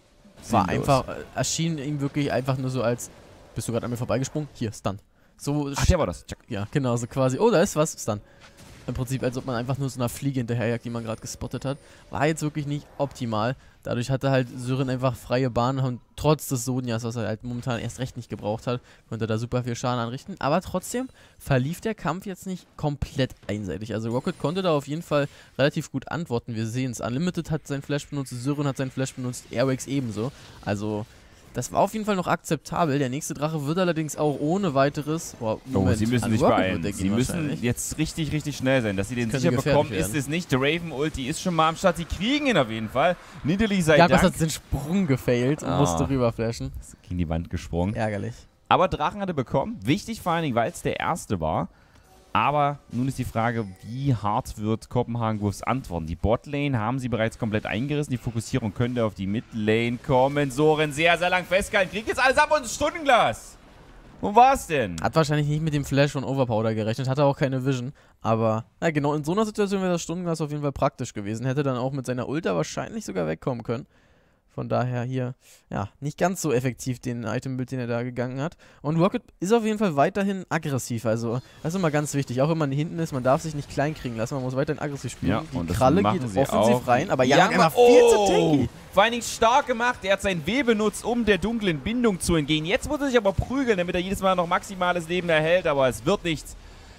War einfach, erschien ihm wirklich einfach nur so als, bist du gerade an mir vorbeigesprungen? Hier, Stun. So ach, der war das. Ja, genau, so quasi, oh, da ist was, Stun. Im Prinzip, als ob man einfach nur so einer Fliege hinterherjagt, die man gerade gespottet hat. War jetzt wirklich nicht optimal. Dadurch hatte halt Sören einfach freie Bahn und trotz des Sonias, was er halt momentan erst recht nicht gebraucht hat, konnte er da super viel Schaden anrichten. Aber trotzdem verlief der Kampf jetzt nicht komplett einseitig. Also Rocket konnte da auf jeden Fall relativ gut antworten. Wir sehen es. Unlimited hat seinen Flash benutzt, Sören hat seinen Flash benutzt, Airwix ebenso. Also... das war auf jeden Fall noch akzeptabel. Der nächste Drache wird allerdings auch ohne weiteres... Moment, sie müssen sich beeilen. Sie müssen jetzt richtig, richtig schnell sein. Dass sie den sicher bekommen, ist es nicht. Der Raven-Ulti ist schon mal am Start. Sie kriegen ihn auf jeden Fall. Nidalee sei Dank. Hat den Sprung gefailt und musste rüberflashen. Ist gegen die Wand gesprungen. Ärgerlich. Aber Drachen hatte bekommen. Wichtig vor allen Dingen, weil es der erste war. Aber nun ist die Frage, wie hart wird Kopenhagen Wolves antworten? Die Botlane haben sie bereits komplett eingerissen. Die Fokussierung könnte auf die Midlane kommen. Soren sehr, sehr lang festgehalten. Kriegt jetzt alles ab und ein Stundenglas. Wo war's denn? Hat wahrscheinlich nicht mit dem Flash von Overpower gerechnet. Hatte auch keine Vision. Aber na, genau in so einer Situation wäre das Stundenglas auf jeden Fall praktisch gewesen. Hätte dann auch mit seiner Ulta wahrscheinlich sogar wegkommen können. Von daher hier, ja, nicht ganz so effektiv den Item-Build, den er da gegangen hat. Und Rocket ist auf jeden Fall weiterhin aggressiv. Also, das ist immer ganz wichtig. Auch wenn man hinten ist, man darf sich nicht klein kriegen lassen. Man muss weiterhin aggressiv spielen. Ja, die Kralle geht offensiv rein, aber Young immer viel zu tanky. Vor allen Dingen stark gemacht. Er hat sein W benutzt, um der dunklen Bindung zu entgehen. Jetzt muss er sich aber prügeln, damit er jedes Mal noch maximales Leben erhält. Aber es wird nichts.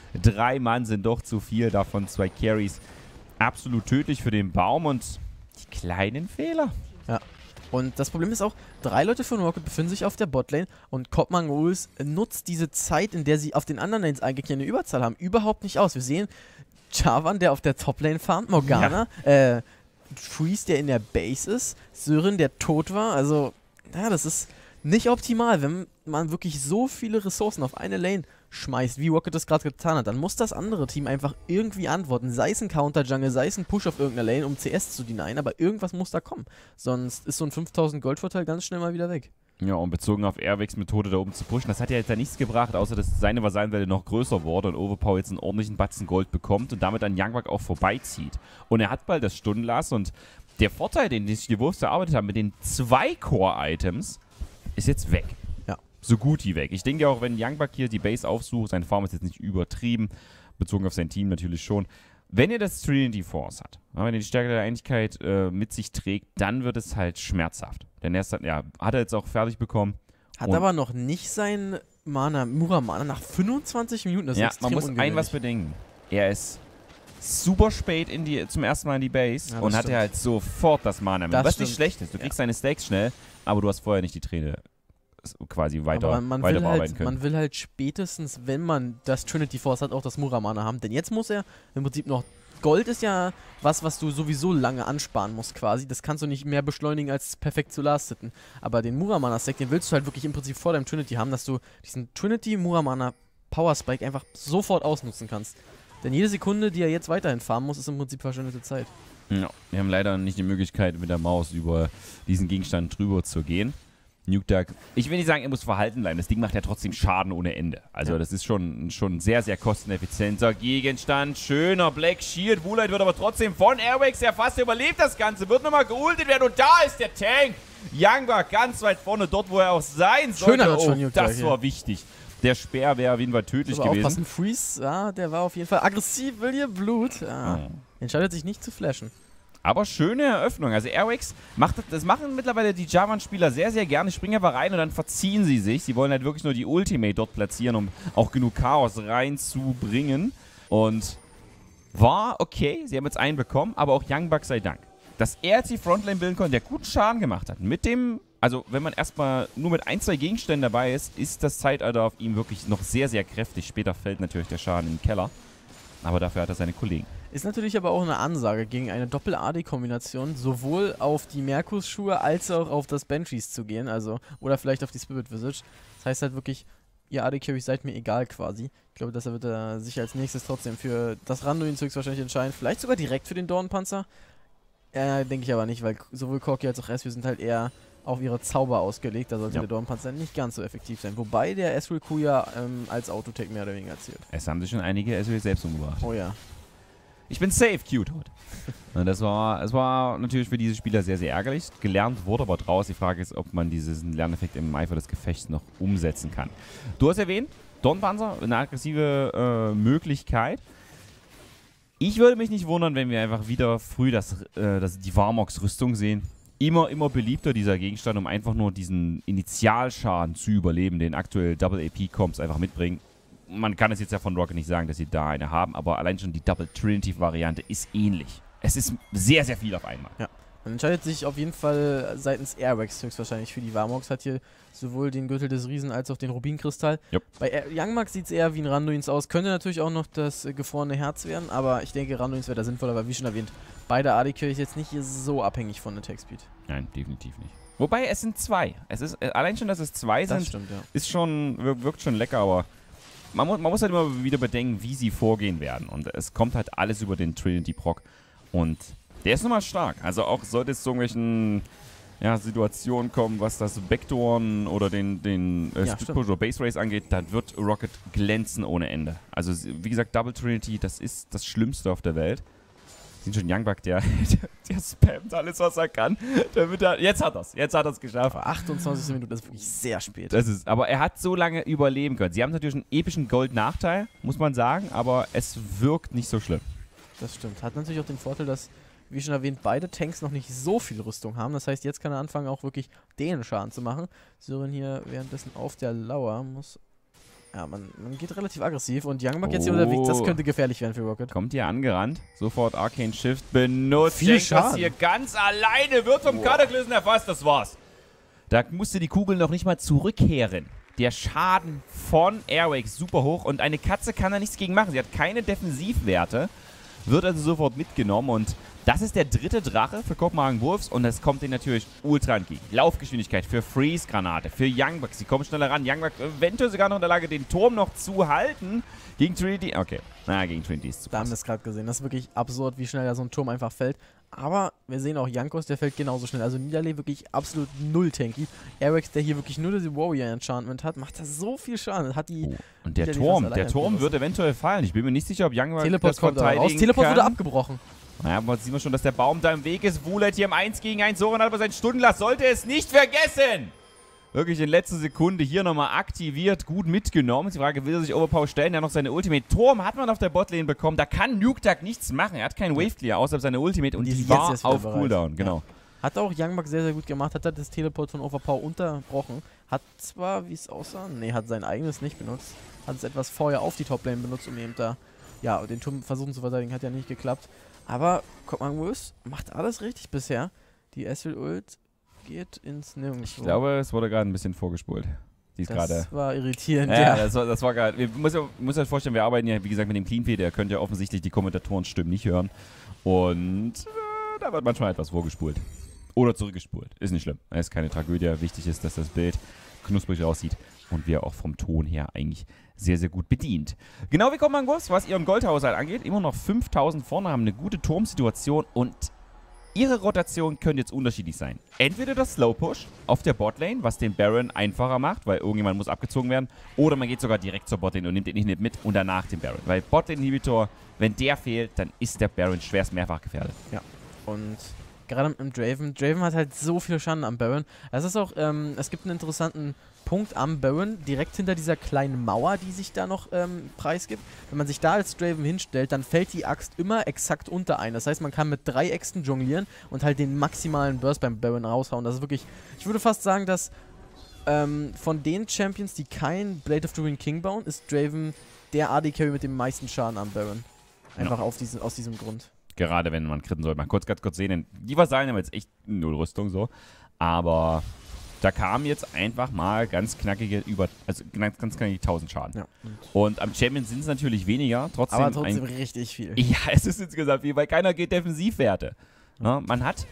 3 Mann sind doch zu viel. Davon 2 Carries. Absolut tödlich für den Baum und die kleinen Fehler. Ja. Und das Problem ist auch, 3 Leute von Rocket befinden sich auf der Botlane und Kopenhagen Wolves nutzt diese Zeit, in der sie auf den anderen Lanes eigentlich eine Überzahl haben, überhaupt nicht aus. Wir sehen Jarvan, der auf der Toplane farmt, Morgana, Freeze, der in der Base ist, Sören, der tot war. Also, ja, das ist nicht optimal, wenn man wirklich so viele Ressourcen auf eine Lane schmeißt, wie Rocket das gerade getan hat, dann muss das andere Team einfach irgendwie antworten. Sei es ein Counter-Jungle, sei es ein Push auf irgendeiner Lane, um CS zu denyen, aber irgendwas muss da kommen. Sonst ist so ein 5000 Gold-Vorteil ganz schnell mal wieder weg. Ja, und bezogen auf Airwigs Methode da oben zu pushen, das hat ja jetzt da nichts gebracht, außer dass seine Vassallenwelle noch größer wurde und Overpower jetzt einen ordentlichen Batzen Gold bekommt und damit an Youngblood auch vorbeizieht. Und er hat bald das Stundenlass und der Vorteil, den sich die Wolves erarbeitet haben mit den 2 Core-Items, ist jetzt weg. Ja. So gut wie weg. Ich denke auch, wenn Youngblood hier die Base aufsucht, sein Farm ist jetzt nicht übertrieben, bezogen auf sein Team natürlich schon. Wenn er das Trinity Force hat, wenn er die Stärke der Einigkeit mit sich trägt, dann wird es halt schmerzhaft. Denn er ist, ja, hat er jetzt auch fertig bekommen. Hat aber noch nicht sein Muramana nach 25 Minuten. Das ist extrem man muss ein was bedenken. Er ist super spät zum ersten Mal in die Base und hatte halt sofort das Mana. Was nicht schlecht ist. Du kriegst deine Stacks schnell, aber du hast vorher nicht die Träne quasi weiter bearbeiten können. Man will halt spätestens, wenn man das Trinity Force hat, auch das Muramana haben. Denn jetzt muss er im Prinzip noch... Gold ist ja was du sowieso lange ansparen musst quasi. Das kannst du nicht mehr beschleunigen, als perfekt zu lasteten. Aber den Muramana-Stack, den willst du halt wirklich im Prinzip vor deinem Trinity haben, dass du diesen Trinity-Muramana-Power-Spike einfach sofort ausnutzen kannst. Denn jede Sekunde, die er jetzt weiterhin farmen muss, ist im Prinzip verschwendete Zeit. Ja, wir haben leider nicht die Möglichkeit, mit der Maus über diesen Gegenstand drüber zu gehen. Nukeduck, ich will nicht sagen, er muss verhalten bleiben. Das Ding macht ja trotzdem Schaden ohne Ende. Also das ist schon sehr, sehr kosteneffizienter Gegenstand. Schöner Black Shield. Woolite wird aber trotzdem von Airwigs ja fast überlebt das Ganze. Wird nochmal geultet werden und da ist der Tank. Youngblood ganz weit vorne, dort wo er auch sein sollte. Schöner das war wichtig. Der Speer wäre auf jeden Fall tödlich gewesen. Aufpassen, Freeze, ja, der war auf jeden Fall aggressiv, will hier Blut. Ja. Entscheidet sich nicht zu flashen. Aber schöne Eröffnung. Also Airwigs das machen mittlerweile die Javan-Spieler sehr, sehr gerne. Springen einfach rein und dann verziehen sie sich. Sie wollen halt wirklich nur die Ultimate dort platzieren, um auch genug Chaos reinzubringen. Und war okay. Sie haben jetzt einen bekommen, aber auch Youngblood sei Dank. Dass er jetzt die Frontline bilden konnte, der guten Schaden gemacht hat. Mit dem, also wenn man erstmal nur mit 1, 2 Gegenständen dabei ist, ist das Zeitalter auf ihm wirklich noch sehr, sehr kräftig. Später fällt natürlich der Schaden in den Keller. Aber dafür hat er seine Kollegen. Ist natürlich aber auch eine Ansage gegen eine Doppel-AD-Kombination, sowohl auf die Merkus-Schuhe als auch auf das Banshees zu gehen, also, oder vielleicht auf die Spirit Visage. Das heißt halt wirklich, ihr AD-Carry seid mir egal quasi. Ich glaube, deshalb wird er sich als nächstes trotzdem für das Randuin höchstwahrscheinlich entscheiden. Vielleicht sogar direkt für den Dornpanzer. Denke ich aber nicht, weil sowohl Corki als auch Ezreal sind halt eher auf ihre Zauber ausgelegt. Da sollte der Dornpanzer nicht ganz so effektiv sein. Wobei der Ezreal Q ja als Autotech mehr oder weniger zielt. Es haben sich schon einige Ezreal selbst umgebracht. Oh ja. Ich bin safe, Q-Tot. Es war natürlich für diese Spieler sehr, sehr ärgerlich. Gelernt wurde aber draus. Die Frage ist, ob man diesen Lerneffekt im Eifer des Gefechts noch umsetzen kann. Du hast erwähnt, Dornpanzer, eine aggressive Möglichkeit. Ich würde mich nicht wundern, wenn wir einfach wieder früh die Varmox-Rüstung sehen. Immer beliebter dieser Gegenstand, um einfach nur diesen Initialschaden zu überleben, den aktuell Double AP-Comps einfach mitbringen. Man kann es jetzt ja von Rocket nicht sagen, dass sie da eine haben, aber allein schon die Double Trinity-Variante ist ähnlich. Es ist sehr, sehr viel auf einmal. Ja. Man entscheidet sich auf jeden Fall seitens Airwax höchstwahrscheinlich für die Varmox. Hat hier sowohl den Gürtel des Riesen als auch den Rubinkristall. Yep. Bei Youngmark sieht es eher wie ein Randuins aus. Könnte natürlich auch noch das gefrorene Herz werden, aber ich denke, Randuins wäre da sinnvoller, weil wie schon erwähnt, beide AD-Carries jetzt nicht so abhängig von Attack Speed. Nein, definitiv nicht. Wobei, es sind 2. Es ist, allein schon, dass es 2 sind, stimmt, ja. wirkt schon lecker, aber man muss halt immer wieder bedenken, wie sie vorgehen werden. Und es kommt halt alles über den Trinity-Proc. Und der ist nochmal stark. Also auch sollte es zu irgendwelchen Situationen kommen, was das Backdooren oder den Split Push oder Base Race angeht, dann wird Rocket glänzen ohne Ende. Also wie gesagt, Double Trinity, das ist das Schlimmste auf der Welt. Sind schon Youngblood, der spammt alles, was er kann. Jetzt hat er es geschafft. Aber 28 Minuten, das ist wirklich sehr spät. Aber er hat so lange überleben können. Sie haben natürlich einen epischen Gold-Nachteil, muss man sagen, aber es wirkt nicht so schlimm. Das stimmt. Hat natürlich auch den Vorteil, dass, wie schon erwähnt, beide Tanks noch nicht so viel Rüstung haben. Das heißt, jetzt kann er anfangen, auch wirklich den Schaden zu machen. Syrin hier währenddessen auf der Lauer muss... Ja, man geht relativ aggressiv und Youngmark jetzt hier unterwegs, das könnte gefährlich werden für Rocket. Kommt hier angerannt, sofort Arcane Shift benutzt. Viel Schaden. Hier ganz alleine wird vom Kataklysm erfasst, das war's. Da musste die Kugel noch nicht mal zurückkehren. Der Schaden von Airwax super hoch und eine Katze kann da nichts gegen machen. Sie hat keine Defensivwerte, wird also sofort mitgenommen und Das ist der dritte Drache für Kopenhagen Wolves und das kommt denen natürlich ultra entgegen. Laufgeschwindigkeit für Freeze-Granate, für Young Bucks. Sie kommen schneller ran. Young Bucks eventuell sogar noch in der Lage, den Turm noch zu halten. Gegen Trinity. Okay, naja, gegen Trinity ist zu Da haben wir krass. es gerade gesehen. Das ist wirklich absurd, wie schnell da so ein Turm einfach fällt. Aber wir sehen auch Jankos, der fällt genauso schnell. Also Nidalee wirklich absolut null tanky. Arex, der hier wirklich nur diese Warrior-Enchantment hat, macht da so viel Schaden. Hat die Und der Nidalee Turm, fast der alleine Turm abgerissen. wird eventuell fallen. Ich bin mir nicht sicher, ob Young Bucks Teleport das kommt aber raus. verteidigen Teleport kann. wurde abgebrochen. Naja, aber sieht man schon, dass der Baum da im Weg ist. Wulet hier im 1 gegen 1. Soren hat aber sein Stundenlass. Sollte es nicht vergessen. Wirklich in letzter Sekunde hier nochmal aktiviert. Gut mitgenommen. Die Frage, will er sich Overpower stellen? Der hat noch seine Ultimate. Turm hat man auf der Botlane bekommen. Da kann Nukeduck nichts machen. Er hat keinen Wave Clear, außer seine Ultimate. Und Die die ist war jetzt wieder auf bereit. Cooldown. Genau. Hat auch Young Bucks sehr, sehr gut gemacht. Hat da das Teleport von Overpower unterbrochen. Hat zwar, wie es aussah, nee, hat sein eigenes nicht benutzt. Hat es etwas vorher auf die Toplane benutzt, um eben da, ja, den Turm versuchen zu verteidigen. Hat ja nicht geklappt. Aber Kopenhagen Wolves macht alles richtig bisher. Die Ezreal Ult geht ins Nirgendwo. Ich glaube, es wurde gerade ein bisschen vorgespult. Die ist gerade... Das war irritierend, Ja, ja. das war gerade... Ich muss euch vorstellen, wir arbeiten ja, wie gesagt, mit dem Cleanfeed. Ihr könnt ja offensichtlich die Kommentatorenstimmen nicht hören. Und da wird manchmal etwas vorgespult. Oder zurückgespult. Ist nicht schlimm. Es ist keine Tragödie. Wichtig ist, dass das Bild knusprig aussieht und wir auch vom Ton her eigentlich sehr, sehr gut bedient. Genau wie Kopenhagen Wolves, was ihren Goldhaushalt angeht. Immer noch 5000 vorne, haben eine gute Turmsituation und ihre Rotation könnte jetzt unterschiedlich sein. Entweder das Slow Push auf der Botlane, was den Baron einfacher macht, weil irgendjemand muss abgezogen werden, oder man geht sogar direkt zur Botlane und nimmt den nicht mit und danach den Baron. Weil Botlane-Inhibitor, wenn der fehlt, dann ist der Baron schwerst mehrfach gefährdet. Ja, und gerade mit dem Draven. Draven hat halt so viel Schaden am Baron. Es ist auch, es gibt einen interessanten Punkt am Baron, direkt hinter dieser kleinen Mauer, die sich da noch preisgibt. Wenn man sich da als Draven hinstellt, dann fällt die Axt immer exakt unter ein. Das heißt, man kann mit 3 Äxten jonglieren und halt den maximalen Burst beim Baron raushauen. Das ist wirklich, ich würde fast sagen, dass von den Champions, die kein Blade of the Ruined King bauen, ist Draven der AD-Carry mit dem meisten Schaden am Baron. Einfach aus diesem Grund. Gerade wenn man kritten soll. Mal ganz kurz sehen, denn die Vasallen haben jetzt echt null Rüstung so. Aber da kamen jetzt einfach mal ganz knackige ganz knackige 1000 Schaden. Ja. Und am Champion sind es natürlich weniger. Trotzdem Aber trotzdem richtig viel. Ja, es ist insgesamt viel, weil keiner geht Defensivwerte. Na, man hat...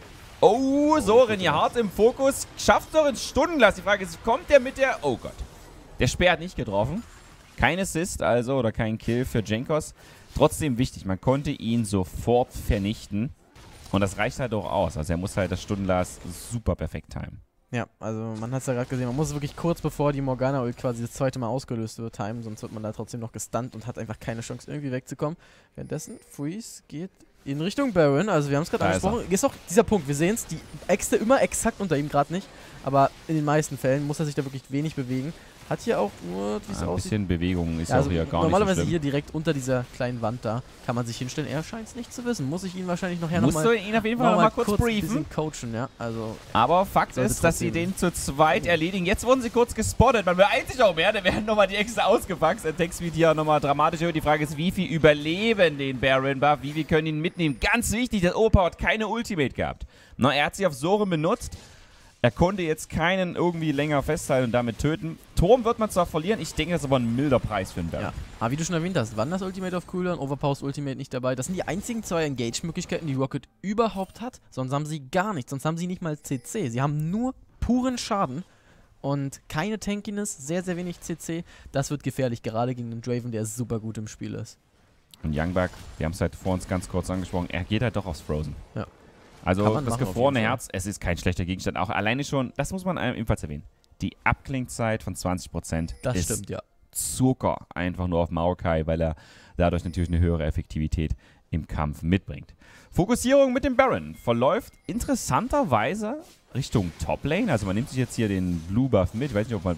Oh, Soren hier hart im Fokus. Schafft Soren Stundenlass. Die Frage ist, kommt der mit der... Oh Gott. Der Speer hat nicht getroffen. Kein Assist also oder kein Kill für Jankos. Trotzdem wichtig, man konnte ihn sofort vernichten. Und das reicht halt auch aus. Also er muss halt das Stundenlass super perfekt timen. Ja, also man hat es ja gerade gesehen, man muss wirklich kurz bevor die Morgana-Ult quasi das zweite Mal ausgelöst wird timen, sonst wird man da trotzdem noch gestunt und hat einfach keine Chance irgendwie wegzukommen. Währenddessen, Freeze geht in Richtung Baron, also wir haben es gerade angesprochen. Ist auch dieser Punkt, wir sehen es, die Äxte immer exakt unter ihm, gerade nicht, aber in den meisten Fällen muss er sich da wirklich wenig bewegen. Hat hier auch nur, wie es Ein aussieht... bisschen Bewegung ist Ja, auch also hier gar nicht so normalerweise schlimm. hier direkt unter dieser kleinen Wand da kann man sich hinstellen. Er scheint es nicht zu wissen. Muss ich ihn wahrscheinlich nachher Musst nochmal du ihn auf jeden Fall nochmal kurz ein briefen. bisschen coachen, ja. Also, Aber Fakt Sollte ist, dass sie trotzdem- den zu zweit erledigen. Jetzt wurden sie kurz gespottet. Man beeilt sich auch mehr. Da werden nochmal die Äxte ausgepackt. Der Text wird hier nochmal dramatisch höher. Die Frage ist, wie viel überleben den Baron Buff? Wie viel können ihn mitnehmen? Ganz wichtig, das Opa hat keine Ultimate gehabt. Na, er hat sie auf Soren benutzt. Er konnte jetzt keinen irgendwie länger festhalten und damit töten. Turm wird man zwar verlieren, ich denke, das ist aber ein milder Preis für den Baron. ja. Aber wie du schon erwähnt hast, Wanders Ultimate auf Cooldown, Overpowers Ultimate nicht dabei. Das sind die einzigen 2 Engage-Möglichkeiten, die Rocket überhaupt hat. Sonst haben sie gar nichts. Sonst haben sie nicht mal CC. Sie haben nur puren Schaden und keine Tankiness, sehr, sehr wenig CC. Das wird gefährlich, gerade gegen den Draven, der super gut im Spiel ist. Und Youngbuck, wir haben es halt vor uns ganz kurz angesprochen, er geht halt doch aufs Frozen. Ja. Also Kann man das machen, auf gefrorene jeden Fall. Herz, es ist kein schlechter Gegenstand. Auch alleine schon, das muss man ebenfalls erwähnen, die Abklingzeit von 20% Das ist stimmt, ja. Zucker einfach nur auf Maokai, weil er dadurch natürlich eine höhere Effektivität im Kampf mitbringt. Fokussierung mit dem Baron verläuft interessanterweise Richtung Toplane. Also man nimmt sich jetzt hier den Blue Buff mit. Ich weiß nicht, ob man...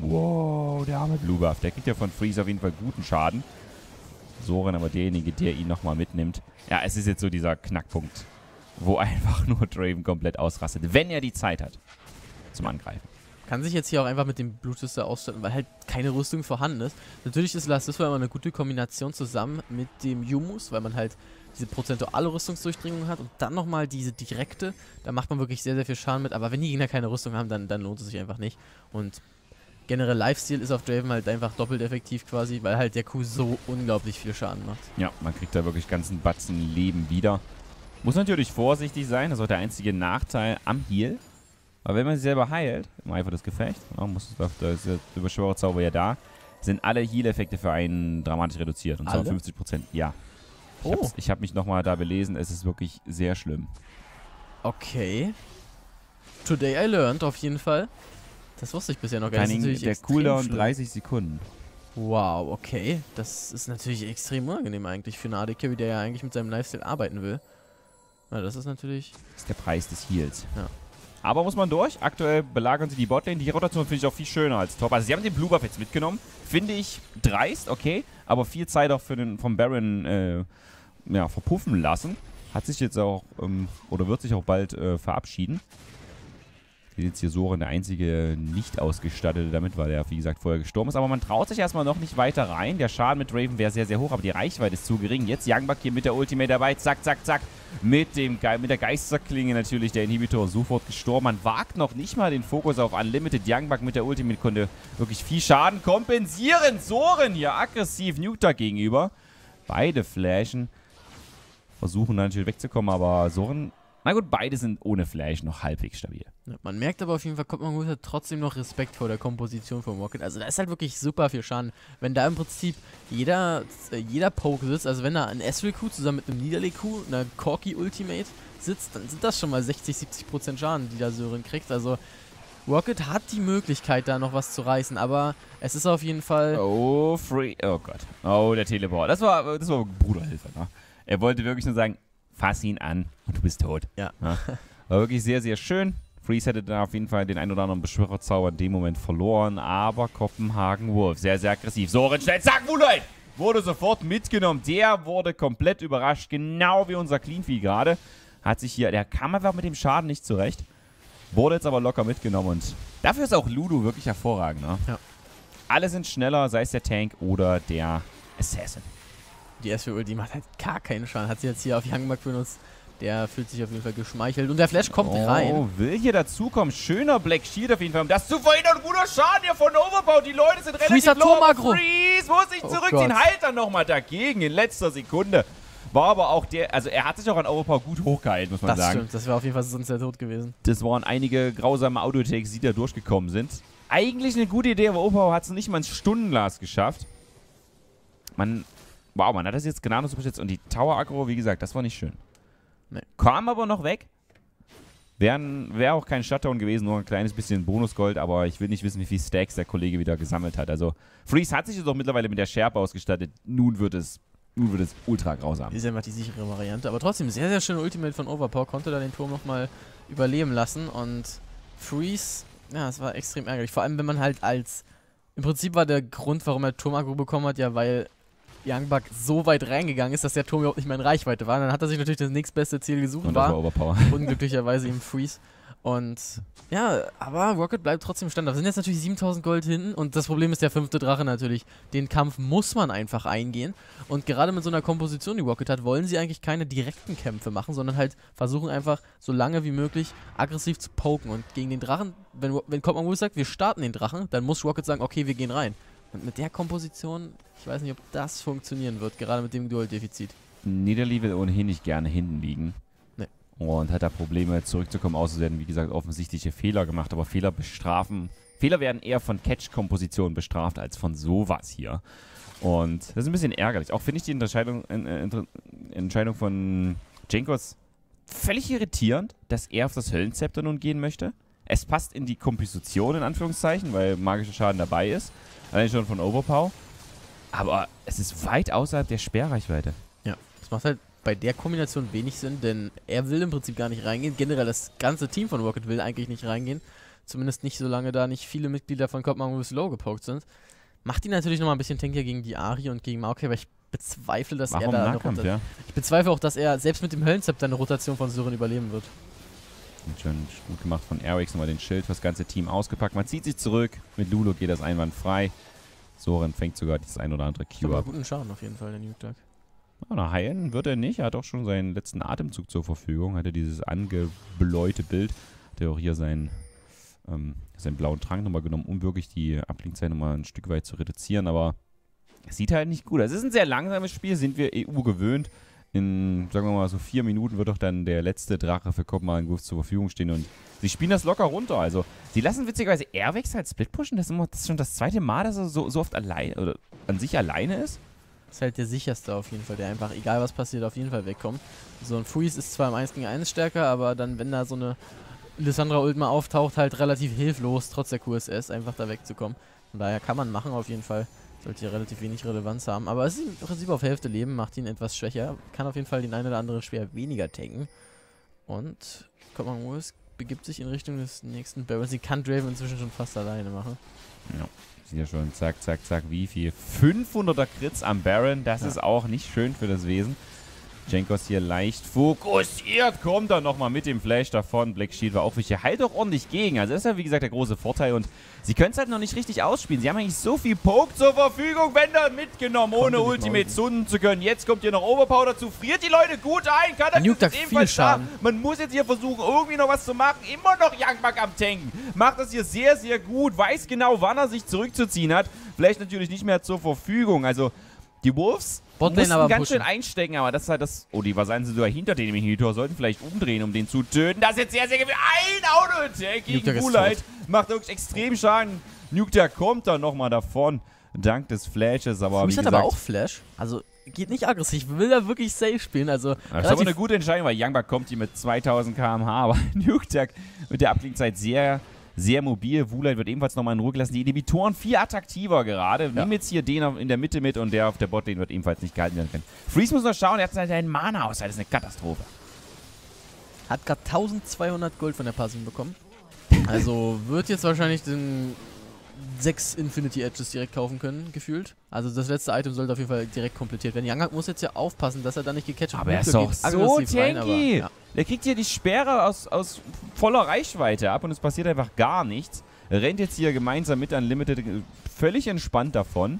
Wow, der arme Blue Buff. Der kriegt ja von Freeze auf jeden Fall guten Schaden. Soren aber derjenige, der ihn nochmal mitnimmt. Ja, es ist jetzt so dieser Knackpunkt, wo einfach nur Draven komplett ausrastet, wenn er die Zeit hat zum Angreifen. Kann sich jetzt hier auch einfach mit dem Bluetooster ausstatten, weil halt keine Rüstung vorhanden ist. Natürlich ist Last Whisper immer eine gute Kombination zusammen mit dem Yumus, weil man halt diese prozentuale Rüstungsdurchdringung hat und dann nochmal diese direkte. Da macht man wirklich sehr, sehr viel Schaden mit. Aber wenn die Gegner keine Rüstung haben, dann lohnt es sich einfach nicht. Und generell Lifesteal ist auf Draven halt einfach doppelt effektiv quasi, weil halt der Q so unglaublich viel Schaden macht. Ja, man kriegt da wirklich ganzen Batzen Leben wieder. Muss natürlich vorsichtig sein, das ist auch der einzige Nachteil am Heal. Aber wenn man sich selber heilt, im Eifer des Gefechts, da ist der Beschwörerzauber ja da, sind alle Heal-Effekte für einen dramatisch reduziert. Und zwar 50%. Ja. Ich hab mich nochmal da belesen, es ist wirklich sehr schlimm. Okay. Today I learned, auf jeden Fall. Das wusste ich bisher noch gar nicht. Der Cooldown 30 Sekunden. Wow, okay. Das ist natürlich extrem unangenehm eigentlich für einen AD-Carry, der ja eigentlich mit seinem Lifestyle arbeiten will. Na, das ist natürlich... Das ist der Preis des Heals. Ja. Aber muss man durch. Aktuell belagern sie die Botlane. Die Rotation finde ich auch viel schöner als Top. Also sie haben den Blue Buff jetzt mitgenommen. Finde ich dreist, okay. Aber viel Zeit auch vom Baron verpuffen lassen. Hat sich jetzt auch, oder wird sich auch bald verabschieden. Jetzt hier Soren der einzige nicht ausgestattete damit, weil er, wie gesagt, vorher gestorben ist. Aber man traut sich erstmal noch nicht weiter rein. Der Schaden mit Raven wäre sehr, sehr hoch, aber die Reichweite ist zu gering. Jetzt Youngblood hier mit der Ultimate dabei. Zack, zack, zack. Mit der Geisterklinge natürlich der Inhibitor sofort gestorben. Man wagt noch nicht mal den Fokus auf Unlimited. Youngblood mit der Ultimate konnte wirklich viel Schaden kompensieren. Soren hier aggressiv Nukta gegenüber. Beide flashen. Versuchen natürlich wegzukommen, aber Soren... Na gut, beide sind ohne Flash noch halbwegs stabil. Ja, man merkt aber auf jeden Fall, man hat trotzdem noch Respekt vor der Komposition von Rocket. Also da ist halt wirklich super viel Schaden. Wenn da im Prinzip jeder Poke sitzt, also wenn da ein Ezreal-Q zusammen mit einem Nidalee-Q, einer Corki-Ultimate sitzt, dann sind das schon mal 60-70% Schaden, die da Sören kriegt. Also Rocket hat die Möglichkeit, da noch was zu reißen, aber es ist auf jeden Fall... Oh, oh Gott. Oh, der Teleport. Das war Bruderhilfe, ne? Er wollte wirklich nur sagen... Fass ihn an und du bist tot. Ja. War wirklich sehr, sehr schön. Freeze hätte da auf jeden Fall den ein oder anderen Beschwörerzauber in dem Moment verloren, aber Kopenhagen Wolf, sehr, sehr aggressiv. Soren schnell, zack, Moonlight! Wurde sofort mitgenommen. Der wurde komplett überrascht, genau wie unser Cleanfee gerade. Hat sich hier, der kam einfach mit dem Schaden nicht zurecht. Wurde jetzt aber locker mitgenommen und dafür ist auch Ludo wirklich hervorragend. Ne? Ja. Alle sind schneller, sei es der Tank oder der Assassin. Die Ezreal-Ulti macht halt gar keinen Schaden. Hat sie jetzt hier auf Youngblood benutzt. Der fühlt sich auf jeden Fall geschmeichelt. Und der Flash kommt rein. Oh, will hier dazukommen. Schöner Black Shield auf jeden Fall. Um das zu verhindern. Guter Schaden hier von Overpower. Die Leute sind relativ low. Freeze muss sich zurückziehen. Halt dann nochmal dagegen in letzter Sekunde. War aber auch der, also er hat sich auch an Overpower gut hochgehalten, muss man sagen. Das stimmt. Das wäre auf jeden Fall sonst der Tod gewesen. Das waren einige grausame Auto-Takes, die da durchgekommen sind. Eigentlich eine gute Idee, aber Overpower hat es nicht mal ins Stundenglas geschafft. Wow, man hat das jetzt gnadenlos übersetzt. Und die Tower-Aggro, wie gesagt, das war nicht schön. Nee. Kam aber noch weg. Wäre auch kein Shutdown gewesen, nur ein kleines bisschen Bonusgold. Aber ich will nicht wissen, wie viele Stacks der Kollege wieder gesammelt hat. Also, Freeze hat sich jetzt auch mittlerweile mit der Schärpe ausgestattet. Nun wird es ultra grausam. Ist einfach die sichere Variante. Aber trotzdem, sehr, sehr schöne Ultimate von Overpower. Konnte da den Turm nochmal überleben lassen. Und Freeze, ja, es war extrem ärgerlich. Vor allem, wenn man halt im Prinzip war der Grund, warum er Turm-Aggro bekommen hat, ja, weil Youngblood so weit reingegangen ist, dass der Turm überhaupt nicht mehr in Reichweite war. Und dann hat er sich natürlich das nächstbeste Ziel gesucht. Und das war Overpower. Unglücklicherweise im Freeze. Und ja, aber Rocket bleibt trotzdem standhaft. Wir sind jetzt natürlich 7000 Gold hinten und das Problem ist der 5. Drache natürlich. Den Kampf muss man einfach eingehen. Und gerade mit so einer Komposition, die Rocket hat, wollen sie eigentlich keine direkten Kämpfe machen, sondern halt versuchen einfach so lange wie möglich aggressiv zu poken. Und gegen den Drachen, wenn Copman Wolf sagt, wir starten den Drachen, dann muss Rocket sagen, okay, wir gehen rein. Und mit der Komposition, ich weiß nicht, ob das funktionieren wird, gerade mit dem Dual-Defizit. Nidalee will ohnehin nicht gerne hinten liegen. Nee. Und hat da Probleme, zurückzukommen, außer sie werden, wie gesagt, offensichtliche Fehler gemacht. Aber Fehler werden eher von Catch-Kompositionen bestraft, als von sowas hier. Und das ist ein bisschen ärgerlich. Auch finde ich die Entscheidung von Jankos völlig irritierend, dass er auf das Höllenzepter nun gehen möchte. Es passt in die Komposition, in Anführungszeichen, weil magischer Schaden dabei ist. Allein schon von Overpower. Aber es ist weit außerhalb der Sperrreichweite. Ja, das macht halt bei der Kombination wenig Sinn, denn er will im Prinzip gar nicht reingehen. Generell das ganze Team von Rocket will eigentlich nicht reingehen. Zumindest nicht, solange da nicht viele Mitglieder von Copman Wolf low gepokt sind. Macht ihn natürlich nochmal ein bisschen tankier gegen die Ahri und gegen Maokai, aber ich bezweifle, dass er da ja. Ich bezweifle auch, dass er selbst mit dem Höllenzepter eine Rotation von Sören überleben wird. Schön gut gemacht von Airix, nochmal den Schild für das ganze Team ausgepackt. Man zieht sich zurück. Mit Lulu geht das einwandfrei. Soren fängt sogar das ein oder andere Q ab. Guten Schaden auf jeden Fall, der Nuke-Tag. Na, heilen wird er nicht. Er hat auch schon seinen letzten Atemzug zur Verfügung. Hat er dieses angebläute Bild. Hat er auch hier seinen blauen Trank nochmal genommen, um wirklich die Abklingzeit nochmal ein Stück weit zu reduzieren. Aber es sieht halt nicht gut aus. Es ist ein sehr langsames Spiel, sind wir EU gewöhnt. in, sagen wir mal, so 4 Minuten wird doch dann der letzte Drache für Kopenhagen Wolves zur Verfügung stehen und sie spielen das locker runter. Also, sie lassen witzigerweise Airwax halt Split pushen. Das ist schon das zweite Mal, dass er so oft allein oder an sich alleine ist. Ist halt der sicherste auf jeden Fall, der einfach, egal was passiert, auf jeden Fall wegkommt. So ein Freeze ist zwar im 1 gegen 1 stärker, aber dann, wenn da so eine Lissandra-Ult mal auftaucht, halt relativ hilflos, trotz der QSS, einfach da wegzukommen. Von daher kann man machen auf jeden Fall. Sollte hier relativ wenig Relevanz haben. Aber es ist im Prinzip auf Hälfte Leben, macht ihn etwas schwächer. Kann auf jeden Fall den einen oder anderen schwer weniger tanken. Und Kopenhagen Wolves begibt sich in Richtung des nächsten Barons. Sie kann Draven inzwischen schon fast alleine machen. Ja. Sieht ja schon, zack, zack, zack, wie viel? 500er Crits am Baron, das ist auch nicht schön für das Wesen. Jankos hier leicht fokussiert, kommt dann nochmal mit dem Flash davon. Black Shield war auch wichtig, halt doch ordentlich gegen. Also das ist ja wie gesagt der große Vorteil und sie können es halt noch nicht richtig ausspielen. Sie haben eigentlich so viel Poke zur Verfügung, wenn dann mitgenommen, ohne Ultimate zunden zu können. Jetzt kommt hier noch Overpower dazu, friert die Leute gut ein, kann das jetzt ebenfalls Schaden. Man muss jetzt hier versuchen, irgendwie noch was zu machen. Immer noch Youngbuck am Tanken. Macht das hier sehr, sehr gut, weiß genau, wann er sich zurückzuziehen hat. Vielleicht natürlich nicht mehr zur Verfügung, also die Wolves mussten aber ganz schön einstecken, aber das ist halt das... Oh, die Vasallen sind sogar hinter dem Inhibitor, sollten vielleicht umdrehen, um den zu töten. Das ist jetzt sehr, sehr gefährlich. Ein Auto-Attack gegen Woolite. Macht wirklich extrem Schaden. Nuke kommt dann nochmal davon, dank des Flashes, aber wie gesagt... hat aber auch Flash, also geht nicht aggressiv, will da wirklich safe spielen, also... Das ist aber eine gute Entscheidung, weil Youngbuck kommt hier mit 2000 km/h, aber Nuke mit der Abklingzeit sehr mobil. Woolite wird ebenfalls nochmal in Ruhe gelassen. Die Inhibitoren viel attraktiver gerade. Nehmen jetzt hier den in der Mitte mit und der auf der Botlane wird ebenfalls nicht gehalten werden können. Freeze muss noch schauen, er hat seinen Mana aus. Das ist eine Katastrophe. Hat gerade 1200 Gold von der Passive bekommen. Also wird jetzt wahrscheinlich den 6 Infinity Edges direkt kaufen können, gefühlt. Also das letzte Item sollte auf jeden Fall direkt komplettiert werden. Youngbuck muss jetzt ja aufpassen, dass er da nicht gecatcht wird. Aber er ist doch so tanky. Der kriegt hier die Sperre aus voller Reichweite ab und es passiert einfach gar nichts. Er rennt jetzt hier gemeinsam mit Unlimited völlig entspannt davon.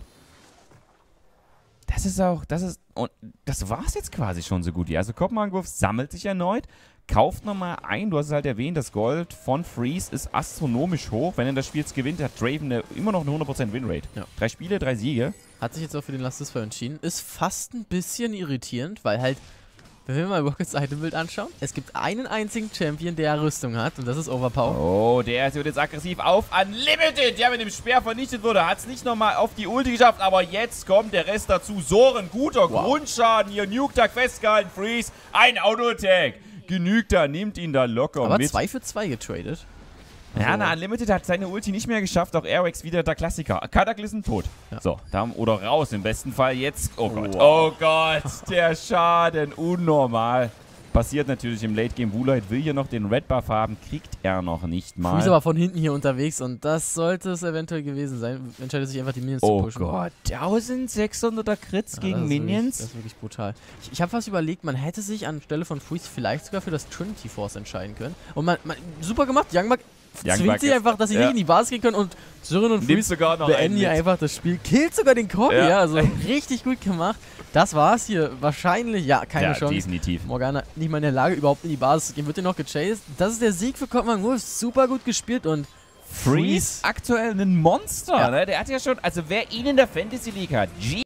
Und das war's jetzt quasi schon so gut. Also Kopenhagen Wolves sammelt sich erneut, kauft nochmal ein, du hast es halt erwähnt, das Gold von Freeze ist astronomisch hoch. Wenn er das Spiel jetzt gewinnt, hat Draven immer noch eine 100% Winrate. Ja. 3 Spiele, 3 Siege. Hat sich jetzt auch für den Last Disfall entschieden. Ist fast ein bisschen irritierend, weil halt, wenn wir mal Rockets Itembild anschauen, es gibt einen einzigen Champion, der Rüstung hat und das ist Overpower. Oh, der wird jetzt aggressiv auf Unlimited, der mit dem Speer vernichtet wurde. Hat es nicht nochmal auf die Ulti geschafft, aber jetzt kommt der Rest dazu. Soren, guter Grundschaden hier, Nuke festgehalten, Freeze, ein Auto-Attack. Genügt da, nimmt ihn da locker aber mit. Aber 2 für 2 getradet. Also ja, Unlimited hat seine Ulti nicht mehr geschafft. Auch Airwax wieder der Klassiker. Cataclysm tot. Ja. So, oder raus im besten Fall jetzt. Oh Gott, oh Gott, der Schaden, unnormal. Passiert natürlich im Late Game. Woolite will hier noch den Red Buff haben, kriegt er noch nicht mal. Ist aber von hinten hier unterwegs und das sollte es eventuell gewesen sein. Entscheidet sich einfach die Minions zu pushen. Oh Gott, 1600er Crits gegen Minions. Das ist wirklich brutal. Ich habe fast überlegt, man hätte sich anstelle von Freeze vielleicht sogar für das Trinity Force entscheiden können. Und man super gemacht, Youngbuck zwingt sie einfach, dass sie nicht in die Basis gehen können und Soren und Freeze beenden hier einfach das Spiel. Killt sogar den Corki, also richtig gut gemacht. Das war's hier. Wahrscheinlich, keine Chance. Definitiv. Morgana nicht mal in der Lage, überhaupt in die Basis zu gehen. Wird hier noch gechased. Das ist der Sieg für Kopenhagen Wolves. Super gut gespielt und Freeze aktuell ein Monster. Ne? Der hat ja schon, also wer ihn in der Fantasy League hat,